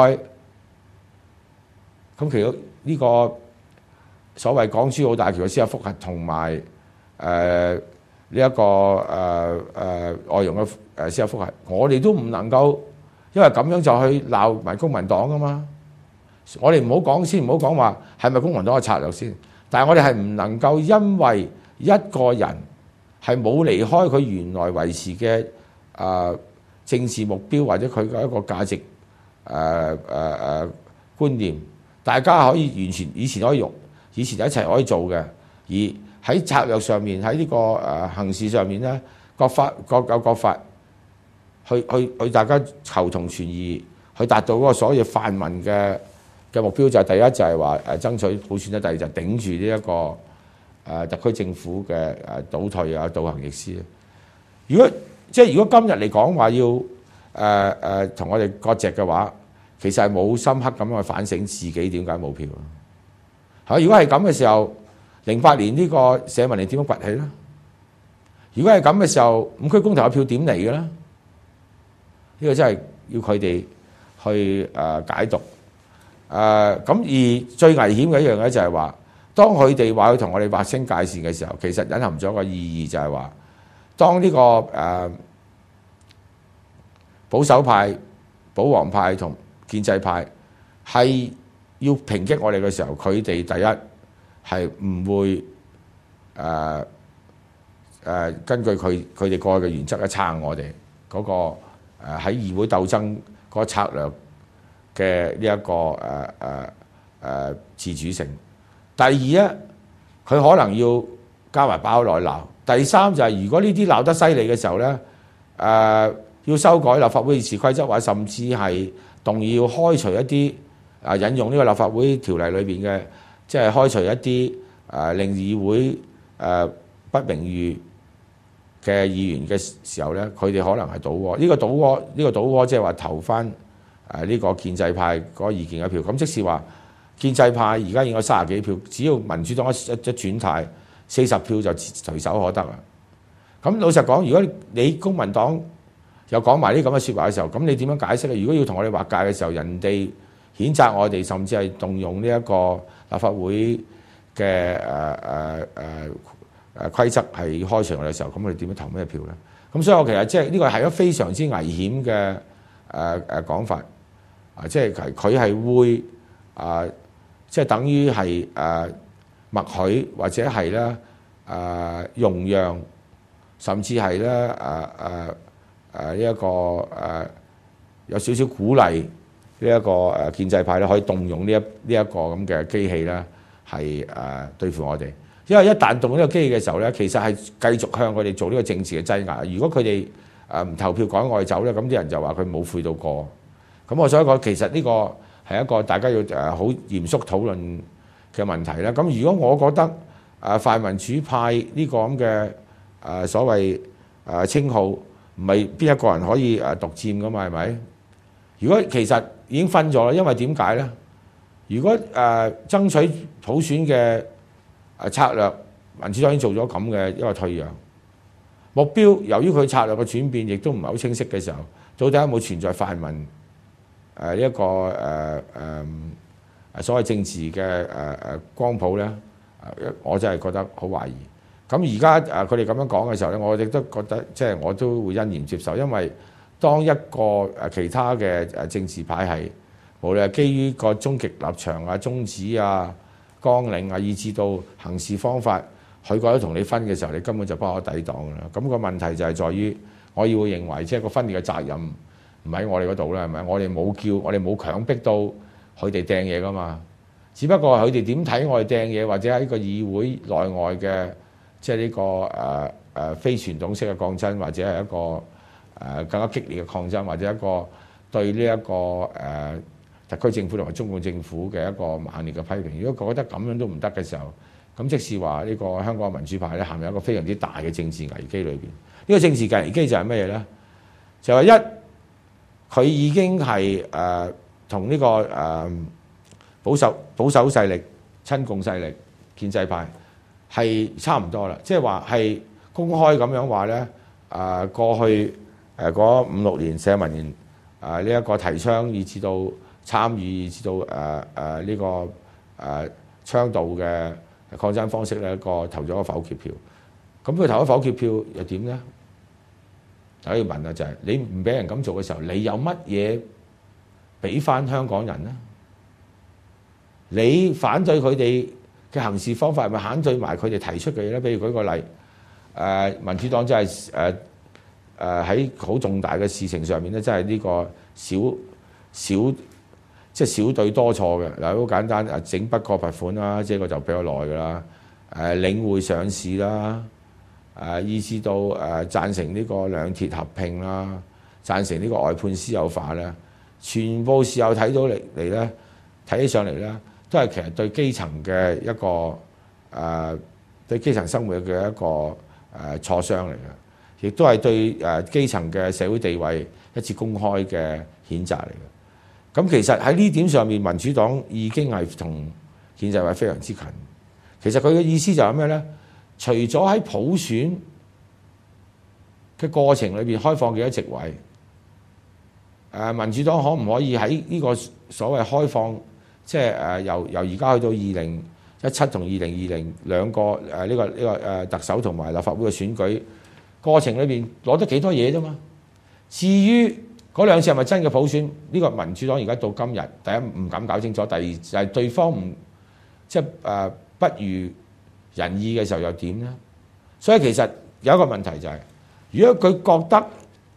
咁其實呢個所謂港珠澳大橋嘅司法覆核同埋誒呢一個誒誒、呃呃、外傭嘅誒司法覆核，我哋都唔能夠因為咁樣就去鬧埋公民黨噶嘛。我哋唔好講先，唔好講話係咪公民黨嘅策略先。但係我哋係唔能夠因為一個人係冇離開佢原來維持嘅誒、呃、政治目標或者佢嘅一個價值誒誒誒觀念，大家可以完全以前可以用，以前一齊可以做嘅，而喺策略上面，喺呢、這個誒、呃、行事上面咧，各法各有各法，去去去大家求同存異， 去達到嗰個所謂泛民嘅嘅目標，就係第一就係話誒爭取普選啦，第二就係頂住呢一個誒、呃、特區政府嘅誒倒退啊、倒行逆施。如果即係如果今日嚟講話要誒誒同我哋割席嘅話，其實係冇深刻咁樣去反省自己點解冇票嚇。如果係咁嘅時候，零八年呢個社民連點樣崛起咧？如果係咁嘅時候，五區公投嘅票點嚟嘅咧？呢、這個真係要佢哋去誒、呃、解讀。誒、呃、咁而最危險嘅一樣嘢就係話，當佢哋話要同我哋劃清界線嘅時候，其實隱含咗一個意義，就係話，當呢、這個誒、呃、保守派、保皇派同建制派係要抨擊我哋嘅時候，佢哋第一係唔會誒誒、呃呃、根據佢佢哋過去嘅原則去撐我哋嗰、那個誒喺、呃、議會鬥爭嗰個策略嘅呢一個誒誒誒自主性。第二咧，佢可能要加埋包內鬧。第三就係、是、如果呢啲鬧得犀利嘅時候咧，誒、呃、要修改立法會議事規則，或者甚至係動議要開除一啲啊引用呢個立法會條例裏邊嘅，即係開除一啲誒令議會誒不名譽嘅議員嘅時候咧，佢哋可能係倒戈。呢、這個倒戈，呢、這個倒戈即係話投翻誒呢個建制派嗰個意見一票。咁即是話建制派而家已經有三十幾票，只要民主黨一一一轉態，四十票就隨手可得啊！咁老實講，如果你公民黨又講埋呢咁嘅説話嘅時候，咁你點樣解釋咧？如果要同我哋劃界嘅時候，人哋譴責我哋，甚至係動用呢一個立法會嘅誒誒誒誒規則係開除我哋嘅時候，咁我哋點樣投咩票咧？咁所以我其實即係呢個係一個非常之危險嘅誒誒講法啊！即係佢係會啊，即係等於係誒默許或者係咧誒容讓，甚至係咧誒誒。呃誒呢一個誒、呃、有少少鼓勵呢一個誒建制派咧，可以動用呢一呢一個咁嘅機器咧，係誒、呃、對付我哋。因為一旦動用呢個機器嘅時候咧，其實係繼續向佢哋做呢個政治嘅擠壓。如果佢哋誒唔投票趕我哋走咧，咁啲人就話佢冇悔到過。咁我所以講，其實呢個係一個大家要誒好嚴肅討論嘅問題啦。咁如果我覺得誒、呃、泛民主派呢個咁嘅誒所謂誒、呃、稱號，唔係邊一個人可以誒獨佔噶嘛？係咪？如果其實已經分咗啦，因為點解咧？如果誒、呃、爭取普選嘅誒策略，民主黨已經做咗咁嘅一個退讓目標，由於佢策略嘅轉變，亦都唔係好清晰嘅時候，到底有冇存在泛民誒一個誒誒誒所謂政治嘅誒誒光譜咧？我真係覺得好懷疑。咁而家誒佢哋咁樣講嘅時候咧，我亦都覺得即係我都會欣然接受，因為當一個誒其他嘅誒政治派系，無論係基於個終極立場啊、宗旨啊、綱領啊，以至到行事方法，佢覺得同你分嘅時候，你根本就不可抵擋㗎啦。咁個問題就係在於，我要會認為即係個分裂嘅責任唔喺我哋嗰度啦，係咪？我哋冇叫，我哋冇強迫到佢哋掟嘢㗎嘛。只不過佢哋點睇我哋掟嘢，或者喺個議會內外嘅。即係呢個誒誒、呃、非傳統式嘅抗爭，或者係一個誒、呃、更加激烈嘅抗爭，或者一個對呢、這、一個誒、呃、特區政府同埋中共政府嘅一個猛烈嘅批評。如果覺得咁樣都唔得嘅時候，咁即是話呢個香港民主派咧陷入一個非常之大嘅政治危機裏邊。呢、這個政治危機就係乜嘢咧？就係、是、一佢已經係誒同呢個誒、呃、保守保守勢力、親共勢力、建制派。係差唔多啦，即係話係公開咁樣話咧。誒過去誒嗰五六年社民連誒呢一個提倡，以至到參與，以至到誒誒呢個誒倡導嘅抗爭方式咧，一個投咗個否決票。咁佢投咗否決票又點咧？大家要問啊，就係你唔俾人咁做嘅時候，你有乜嘢俾翻香港人咧？你反對佢哋嘅行事方法係咪反對埋佢哋提出嘅嘢咧？比如舉個例，誒、呃、民主黨真係誒誒喺好重大嘅事情上面咧，真係呢個小小即係小對多錯嘅。嗱，好簡單，誒整不過罰款啦，即係個就比較耐㗎啦。誒領匯上市啦，誒以至到誒贊成呢個兩鐵合併啦，贊成呢個外判私有化咧。 全部時候睇到嚟嚟咧，睇起上嚟咧，都係其實對基層嘅一個誒、呃、對基層生活嘅一個誒挫傷嚟嘅，亦都係對誒基層嘅社會地位一次公開嘅譴責嚟嘅。咁其實喺呢點上面，民主黨已經係同建制派非常之近。其實佢嘅意思就係咩咧？除咗喺普選嘅過程裏邊開放幾多席位，誒民主黨可唔可以喺呢個所謂開放，即係誒由由而家去到二零一七同二零二零兩個誒呢個呢個誒特首同埋立法會嘅選舉過程裏邊攞得幾多嘢啫嘛？至於嗰兩次係咪真嘅普選？呢個民主黨而家到今日，第一唔敢搞清楚，第二就係對方唔即係誒不如人意嘅時候又點咧？所以其實有一個問題就係，如果佢覺得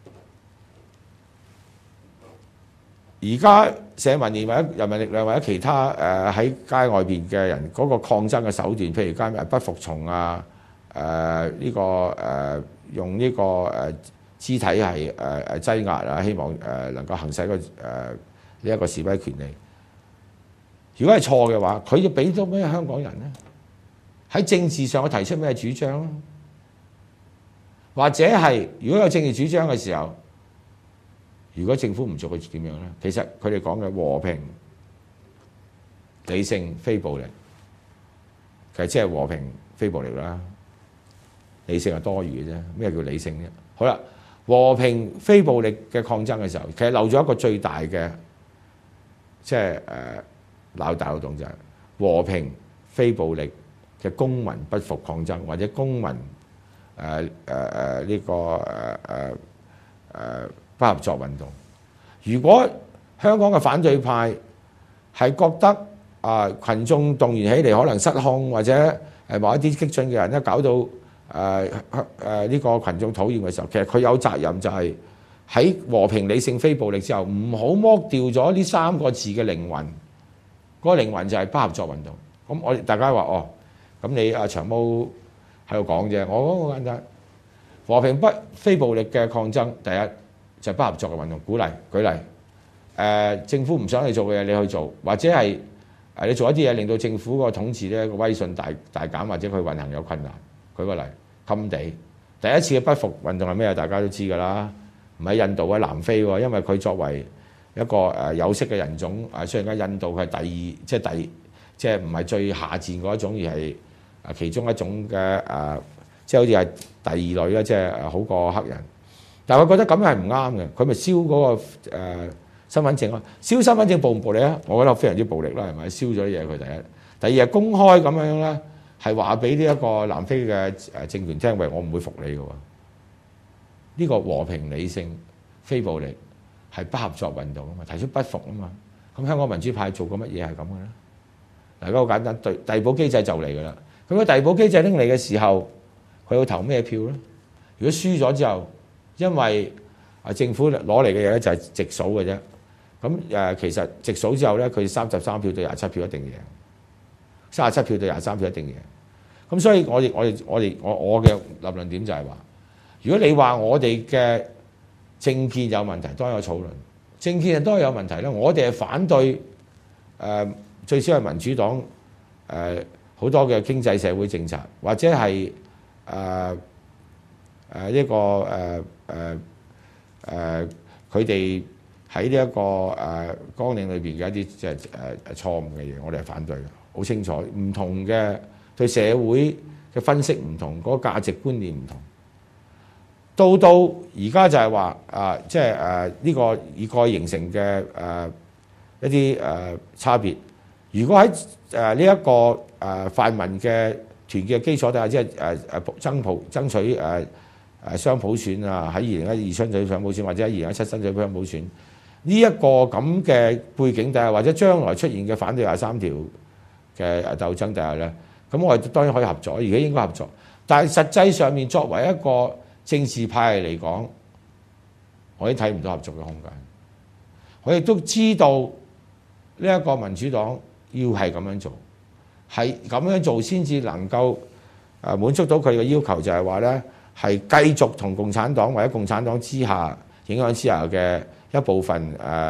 而家社民連或者人民力量或者其他誒喺街外邊嘅人嗰個抗爭嘅手段，譬如街不服從啊，誒呢個誒用呢個誒肢體係誒誒擠壓啊，希望誒能夠行使個誒呢一個示威權利。如果係錯嘅話，佢要俾到咩香港人咧？喺政治上，佢提出咩主張啊？或者係如果有政治主張嘅時候，如果政府唔做，佢點樣咧？其實佢哋講嘅和平、理性、非暴力，其實即係和平、非暴力啦。理性係多餘嘅啫。咩叫理性啫？好啦，和平、非暴力嘅抗爭嘅時候，其實漏咗一個最大嘅，即係誒鬧大嘅動作，和平、非暴力嘅公民不服抗爭，或者公民誒誒誒呢個誒誒誒不合作運動。如果香港嘅反對派係覺得啊群眾動員起嚟可能失控，或者誒某一啲激進嘅人咧搞到誒誒呢個群眾討厭嘅時候，其實佢有責任就係喺和平、理性、非暴力之後，唔好剝掉咗呢三個字嘅靈魂。嗰個靈魂就係不合作運動。咁我哋大家話哦。咁你阿長毛喺度講啫，我講好簡單，和平不非暴力嘅抗爭，第一就係不合作嘅運動，鼓勵舉例，誒、呃、政府唔想你做嘅嘢你去做，或者係誒你做一啲嘢令到政府個統治咧個威信大大減，或者佢運行有困難。舉個例，禁地第一次嘅不服運動係咩？大家都知㗎啦，唔喺印度喺南非喎，因為佢作為一個誒有色嘅人種，誒雖然間印度係第二，即係第即係唔係最下賤嗰一種，而係啊，其中一種嘅誒、呃，即係好似係第二類啦，即係誒好過黑人。但係我覺得咁樣係唔啱嘅，佢咪燒嗰、那個、呃、身份證咯？燒身份證暴唔暴力啊？我覺得非常之暴力啦，係咪？燒咗啲嘢佢第一，第二係公開咁樣咧，係話俾呢一個南非嘅誒政權聽，喂，我唔會服你嘅喎。呢、這個和平、理性、非暴力係不合作運動啊嘛，提出不服啊嘛。咁香港民主派做過乜嘢係咁嘅咧？大家好簡單，對遞補機制就嚟㗎啦。咁個遞補機制拎嚟嘅時候，佢要投咩票咧？如果輸咗之後，因為啊政府攞嚟嘅嘢咧就係直數嘅啫。咁誒其實直數之後咧，佢三十三票對廿七票一定贏，三十七票對廿三票一定贏。咁所以我哋我哋我哋我我嘅立論點就係話，如果你話我哋嘅政見有問題，當然有討論。政見都係有問題咧，我哋係反對誒、呃、最少係民主黨誒。呃好多嘅經濟社會政策，或者係誒誒呢個誒誒誒佢哋喺呢一個誒綱領裏邊嘅一啲即係誒誒錯誤嘅嘢，我哋係反對嘅，好清楚。唔同嘅對社會嘅分析唔同，嗰個價值觀念唔同。到到而家就係話啊，即係誒呢個以概形成嘅誒一啲誒差別。如果喺誒呢一個誒泛民嘅團結嘅基礎底下，即係誒誒爭普爭取誒誒雙普選啊，喺二零一二爭取雙普選，或者喺二零一七爭取雙普選呢一個咁嘅背景底下，或者將來出現嘅反對廿三條嘅鬥爭底下咧，咁我哋當然可以合作，而家應該合作。但係實際上面作為一個政治派嚟講，我亦睇唔到合作嘅空間。我亦都知道呢一個民主黨要係咁樣做，係咁樣做先至能夠誒滿足到佢嘅要求，就係話咧係繼續同共產黨或者共產黨之下影響之下嘅一部分誒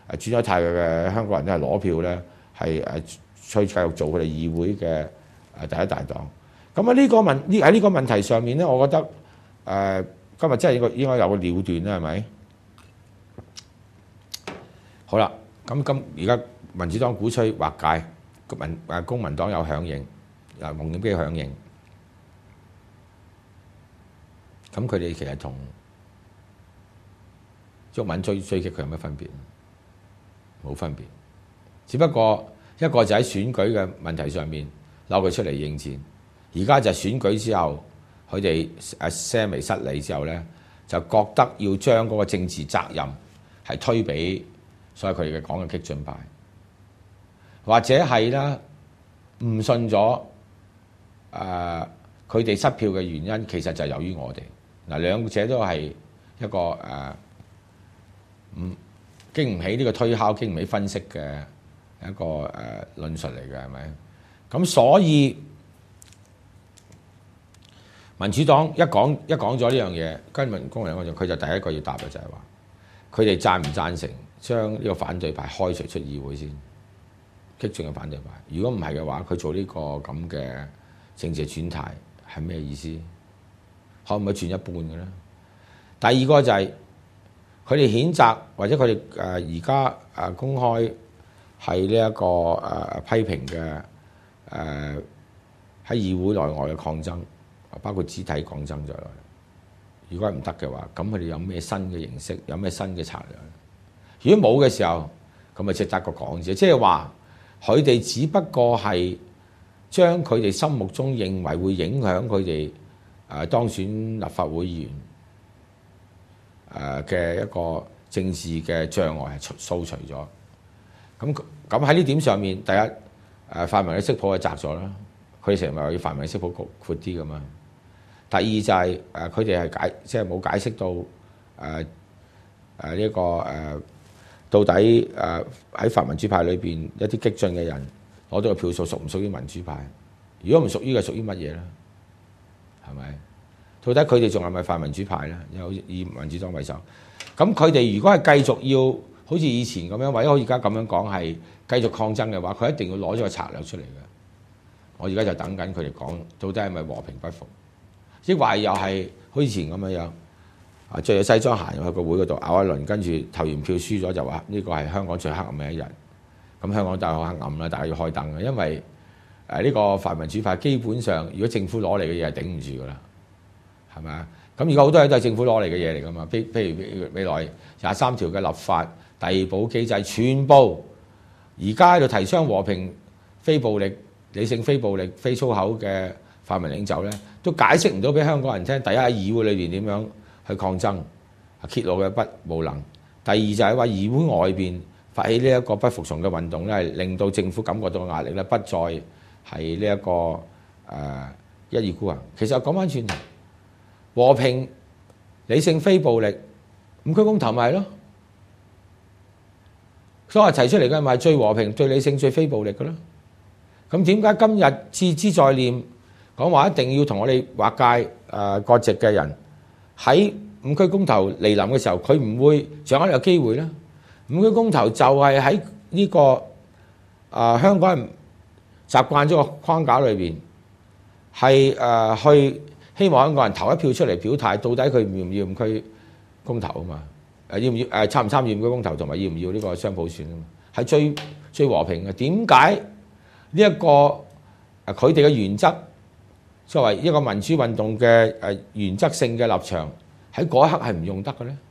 誒轉咗態嘅香港人都係攞票咧，係誒再繼續做佢哋議會嘅誒第一大黨。咁啊呢個問呢喺呢個問題上面咧，我覺得誒、呃、今日真係應該應該有個了斷啦，係咪？好啦，咁咁而家民主黨鼓吹劃界，民誒公民黨有響應，啊黃檢基響應。咁佢哋其實同毓民追追擊佢有咩分別？冇分別，只不過一個就喺選舉嘅問題上面攞佢出嚟應戰，而家就選舉之後，佢哋誒些微失利之後咧，就覺得要將嗰個政治責任係推俾所謂佢哋嘅講嘅激進派，或者係啦誤信咗誒佢哋失票嘅原因，其實就係由於我哋。嗱，兩者都係一個誒，唔經唔起呢個推敲，經唔起分析嘅一個誒論述嚟嘅，係咪？咁所以民主黨一講一講咗呢樣嘢，跟民工人講咗，佢就第一個要答嘅就係話，佢哋贊唔贊成將呢個反對派開除出議會先？激進嘅反對派，如果唔係嘅話，佢做呢個咁嘅政治轉態係咩意思？可唔可以轉一半嘅咧？第二個就係佢哋譴責或者佢哋誒而家誒公開係呢一個誒批評嘅誒喺議會內外嘅抗爭，包括肢體抗爭在內。如果係唔得嘅話，咁佢哋有咩新嘅形式，有咩新嘅策略？如果冇嘅時候，咁咪即係得個講字，即係話佢哋只不過係將佢哋心目中認為會影響佢哋誒當選立法會議員誒嘅一個政治嘅障礙係掃除咗。咁咁喺呢點上面，第一誒泛民嘅色譜係窄咗啦，佢哋成日話要泛民嘅色譜闊啲㗎嘛。第二就係誒佢哋係解即係冇解釋到誒誒呢個誒、呃、到底誒喺泛民主派裏邊一啲激進嘅人攞到嘅票數屬唔屬於民主派？如果唔屬於嘅，屬於乜嘢咧？係咪？到底佢哋仲係咪泛民主派咧？有以民主黨為首，咁佢哋如果係繼續要好似以前咁樣，或者我而家咁樣講係繼續抗爭嘅話，佢一定要攞咗個策略出嚟嘅。我而家就等緊佢哋講，到底係咪和平不服，抑或又係好似以前咁樣樣啊，著咗西裝行入去個會嗰度拗一輪，跟住投完票輸咗就話呢個係香港最黑暗嘅一日。咁香港都係好黑暗啦，大家要開燈嘅，因為誒呢個泛民主派基本上，如果政府攞嚟嘅嘢係頂唔住噶啦。係咪啊？咁而家好多嘢都係政府攞嚟嘅嘢嚟㗎嘛？譬譬如未來廿三條嘅立法、遞補機制，全部而家喺度提倡和平、非暴力、理性、非暴力、非粗口嘅泛民領袖咧，都解釋唔到俾香港人聽。第一喺議會裏邊點樣去抗爭，揭露嘅不無能；第二就係話議會外邊發起呢一個不服從嘅運動咧，係令到政府感覺到壓力咧，不再係呢一個誒、呃、一意孤行。其實講翻轉頭。和平、理性、非暴力，五區公投咪係咯？所謂提出嚟嘅咪係最和平、最理性、最非暴力嘅咯。咁點解今日志志在念講話一定要同我哋劃界誒割席嘅人喺五區公投嚟臨嘅時候，佢唔會掌握呢個機會咧？五區公投就係喺呢個誒、呃、香港人習慣咗個框架裏邊，係誒、呃、去。希望香港人投一票出嚟表態，到底佢要唔要五區公投啊嘛？誒要唔要誒參唔參與五區公投，同埋要唔要呢個雙普選啊嘛？係最最和平嘅。點解呢一個誒佢哋嘅原則，作為一個民主運動嘅誒原則性嘅立場，喺嗰一刻係唔用得嘅咧？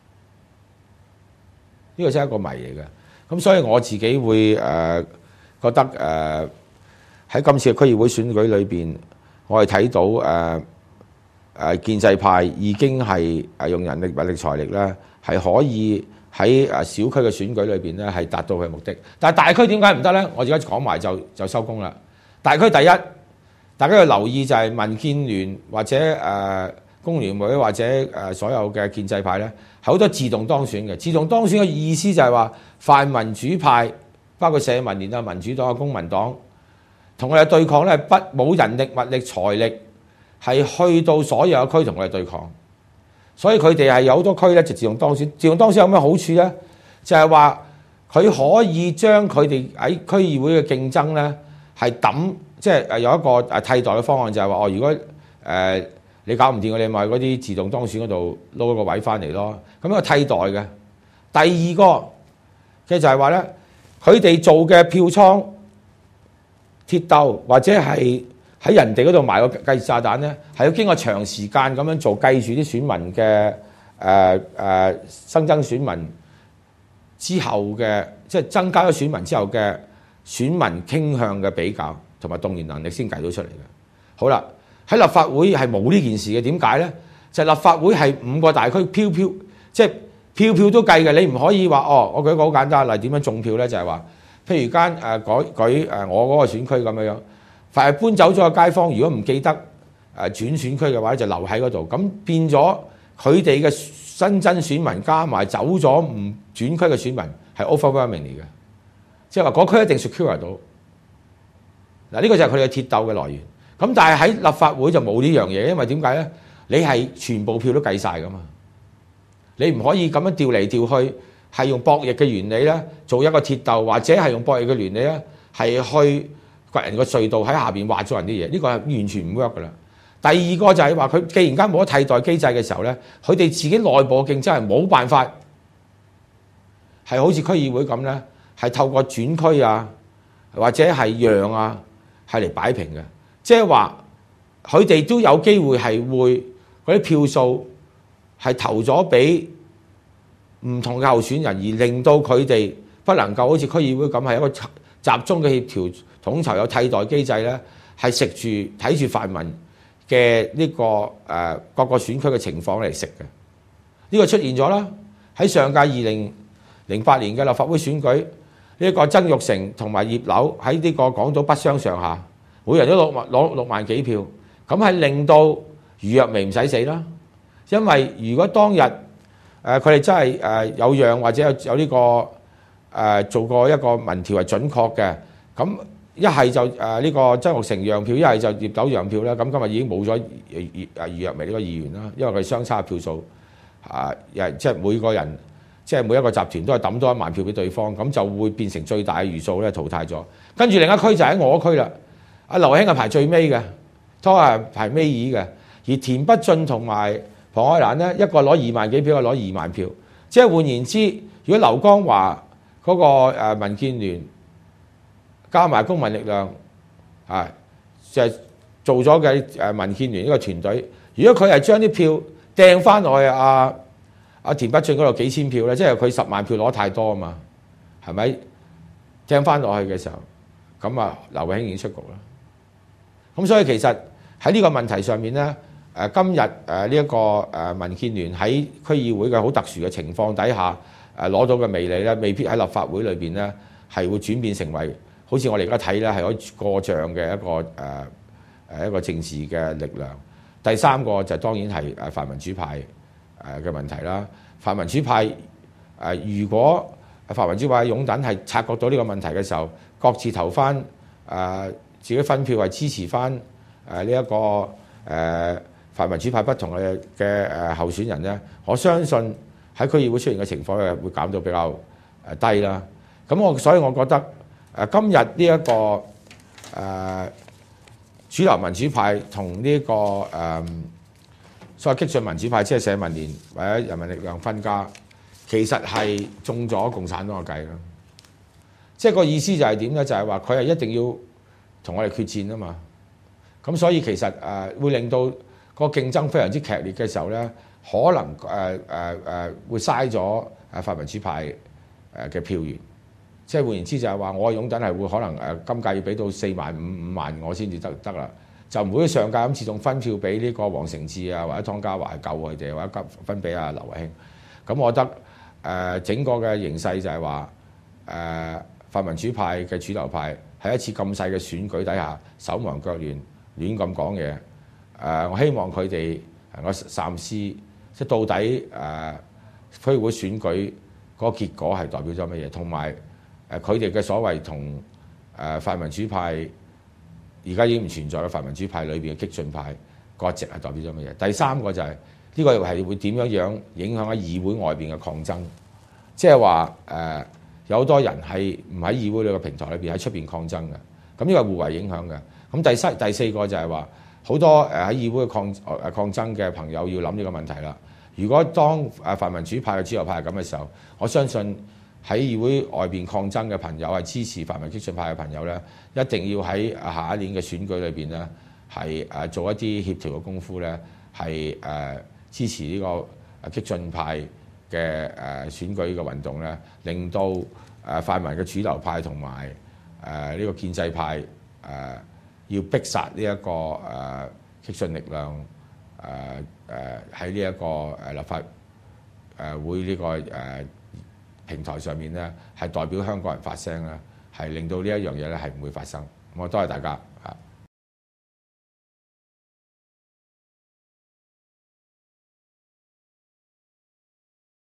呢個真係一個謎嚟嘅。咁所以我自己會誒覺得誒喺今次嘅區議會選舉裏邊，我係睇到誒。誒建制派已經係誒用人力、物力、財力咧，係可以喺誒小區嘅選舉裏邊咧係達到佢嘅目的。但係大區點解唔得咧？我而家講埋就就收工啦。大區第一，大家要留意就係民建聯或者誒、呃、工聯會或者誒所有嘅建制派咧，係好多自動當選嘅。自動當選嘅意思就係話泛民主派，包括社民連啊、民主黨啊、公民黨，同我哋對抗咧，不冇人力、物力、財力。係去到所有嘅區同我哋對抗，所以佢哋係有好多區咧就自動當選。自動當選有咩好處咧？就係話佢可以將佢哋喺區議會嘅競爭咧係抌，即係誒有一個誒替代嘅方案，就係話哦，如果誒、呃、你搞唔掂，我哋咪嗰啲自動當選嗰度撈一個位翻嚟咯。咁一個替代嘅。第二個嘅就係話咧，佢哋做嘅票倉、鐵鬥或者係喺人哋嗰度埋個計時炸彈咧，係要經過長時間咁樣做，計住啲選民嘅誒誒新增選民之後嘅，即係增加咗選民之後嘅選民傾向嘅比較同埋動員能力先計到出嚟嘅。好啦，喺立法會係冇呢件事嘅，點解咧？就係、立法會係五個大區飄飄，即係票票都計嘅。你唔可以話哦，我舉一個好簡單例，點樣種票咧？就係、是、話，譬如間誒改舉誒我嗰個選區咁樣樣，凡係搬走咗嘅街坊，如果唔記得誒轉選區嘅話，就留喺嗰度，咁變咗佢哋嘅新增選民加埋走咗唔轉區嘅選民係 overwhelming 嚟嘅，即係話嗰區一定 secure 到。嗱，呢個就係佢哋嘅鐵鬥嘅來源。咁但係喺立法會就冇呢樣嘢，因為點解咧？你係全部票都計晒噶嘛，你唔可以咁樣調嚟調去，係用博弈嘅原理咧做一個鐵鬥，或者係用博弈嘅原理咧係去掘人個隧道喺下邊挖咗人啲嘢，呢個係完全唔 work 噶啦。第二個就係話佢既然間冇得替代機制嘅時候咧，佢哋自己內部嘅競爭係冇辦法係好似區議會咁咧，係透過轉區啊或者係讓啊係嚟擺平嘅，即係話佢哋都有機會係會嗰啲票數係投咗俾唔同嘅候選人，而令到佢哋不能夠好似區議會咁係一個集中嘅協調統籌有替代機制咧，係食住睇住泛民嘅呢、這個誒、呃、各個選區嘅情況嚟食嘅。呢、這個出現咗啦，喺上屆二零零八年嘅立法會選舉，呢、這、一個曾鈺成同埋葉劉喺呢個港島不相上下，每人都攞攞六萬幾票，咁係令到余若薇唔使死啦。因為如果當日誒佢哋真係誒有讓或者有有呢、這個誒、呃、做過一個民調係準確嘅，咁一係就誒呢個曾鈺成讓票，一係就葉劉讓票啦。咁今日已經冇咗余余若薇呢個議員啦，因為佢相差票數啊，又即係每個人即係每一個集團都係抌多一萬票俾對方，咁就會變成最大嘅餘數咧淘汰咗。跟住另一區就喺我區啦，阿劉興係排最尾嘅，都係排尾二嘅，而田北俊同埋龐愛蘭咧，一個攞二萬幾票，一個攞二萬票。即係換言之，如果劉江華嗰個誒民建聯加埋公民力量啊，就係做咗嘅誒民建聯呢個團隊，如果佢係將啲票掟翻落去阿阿田北俊嗰度幾千票咧，即係佢十萬票攞太多啊嘛，係咪掟翻落去嘅時候，咁啊劉慧卿已經出局啦。咁所以其實喺呢個問題上面咧。誒今日誒呢一個誒民建聯喺區議會嘅好特殊嘅情況底下，誒攞到嘅魅力咧，未必喺立法會裏邊咧係會轉變成為好似我哋而家睇咧係可以過帳嘅一個誒誒一個政治嘅力量。第三個就當然係誒泛民主派誒嘅問題啦。泛民主派誒如果泛民主派擁躉係察覺到呢個問題嘅時候，各自投翻誒自己分票係支持翻誒呢一個誒。呃泛民主派不同嘅嘅誒候選人咧，我相信喺區議會出現嘅情況咧，會減到比較誒低啦。咁我所以我覺得誒今日呢一個誒、呃、主流民主派同呢、這個誒、呃、所謂激進民主派，即係社民連或者人民力量分家，其實係中咗共產黨嘅計啦。即係個意思就係點咧？就係話佢係一定要同我哋決戰啊嘛。咁所以其實誒、呃、會令到個競爭非常之劇烈嘅時候咧，可能誒誒誒會嘥咗誒泛民主派誒嘅票源。即係換言之就係話，我嘅擁躉係會可能誒今屆要俾到四萬五五萬我先至得得啦，就唔會上屆咁自動分票俾呢個黃成智啊或者湯家驊救佢哋，或者分俾阿劉慧卿。咁我覺得誒、呃、整個嘅形勢就係話誒泛民主派嘅主流派喺一次咁細嘅選舉底下手忙腳亂亂咁講嘢。誒、呃，我希望佢哋能夠三思，即係到底誒區議會選舉嗰個結果係代表咗乜嘢，同埋誒佢哋嘅所謂同誒泛民主派而家已經唔存在嘅泛民主派裏邊嘅激進派割席係代表咗乜嘢？第三個就係、是、呢、這個係會點樣樣影響喺議會外邊嘅抗爭，即係話誒有好多人係唔喺議會呢個平台裏邊喺出邊抗爭嘅，咁呢個係互為影響嘅。咁第三第四個就係話好多誒喺議會抗誒抗爭嘅朋友要諗呢個問題啦。如果當誒泛民主派嘅主流派係咁嘅時候，我相信喺議會外邊抗爭嘅朋友係支持泛民激進派嘅朋友咧，一定要喺下一年嘅選舉裏邊咧係誒做一啲協調嘅功夫咧，係誒支持呢個激進派嘅誒選舉嘅運動咧，令到誒泛民嘅主流派同埋誒呢個建制派誒要逼殺呢一個誒激進力量誒誒喺呢一個誒立法誒會呢個誒平台上面咧，係代表香港人發聲啦，係令到呢一樣嘢咧係唔會發生。我多謝大家啊！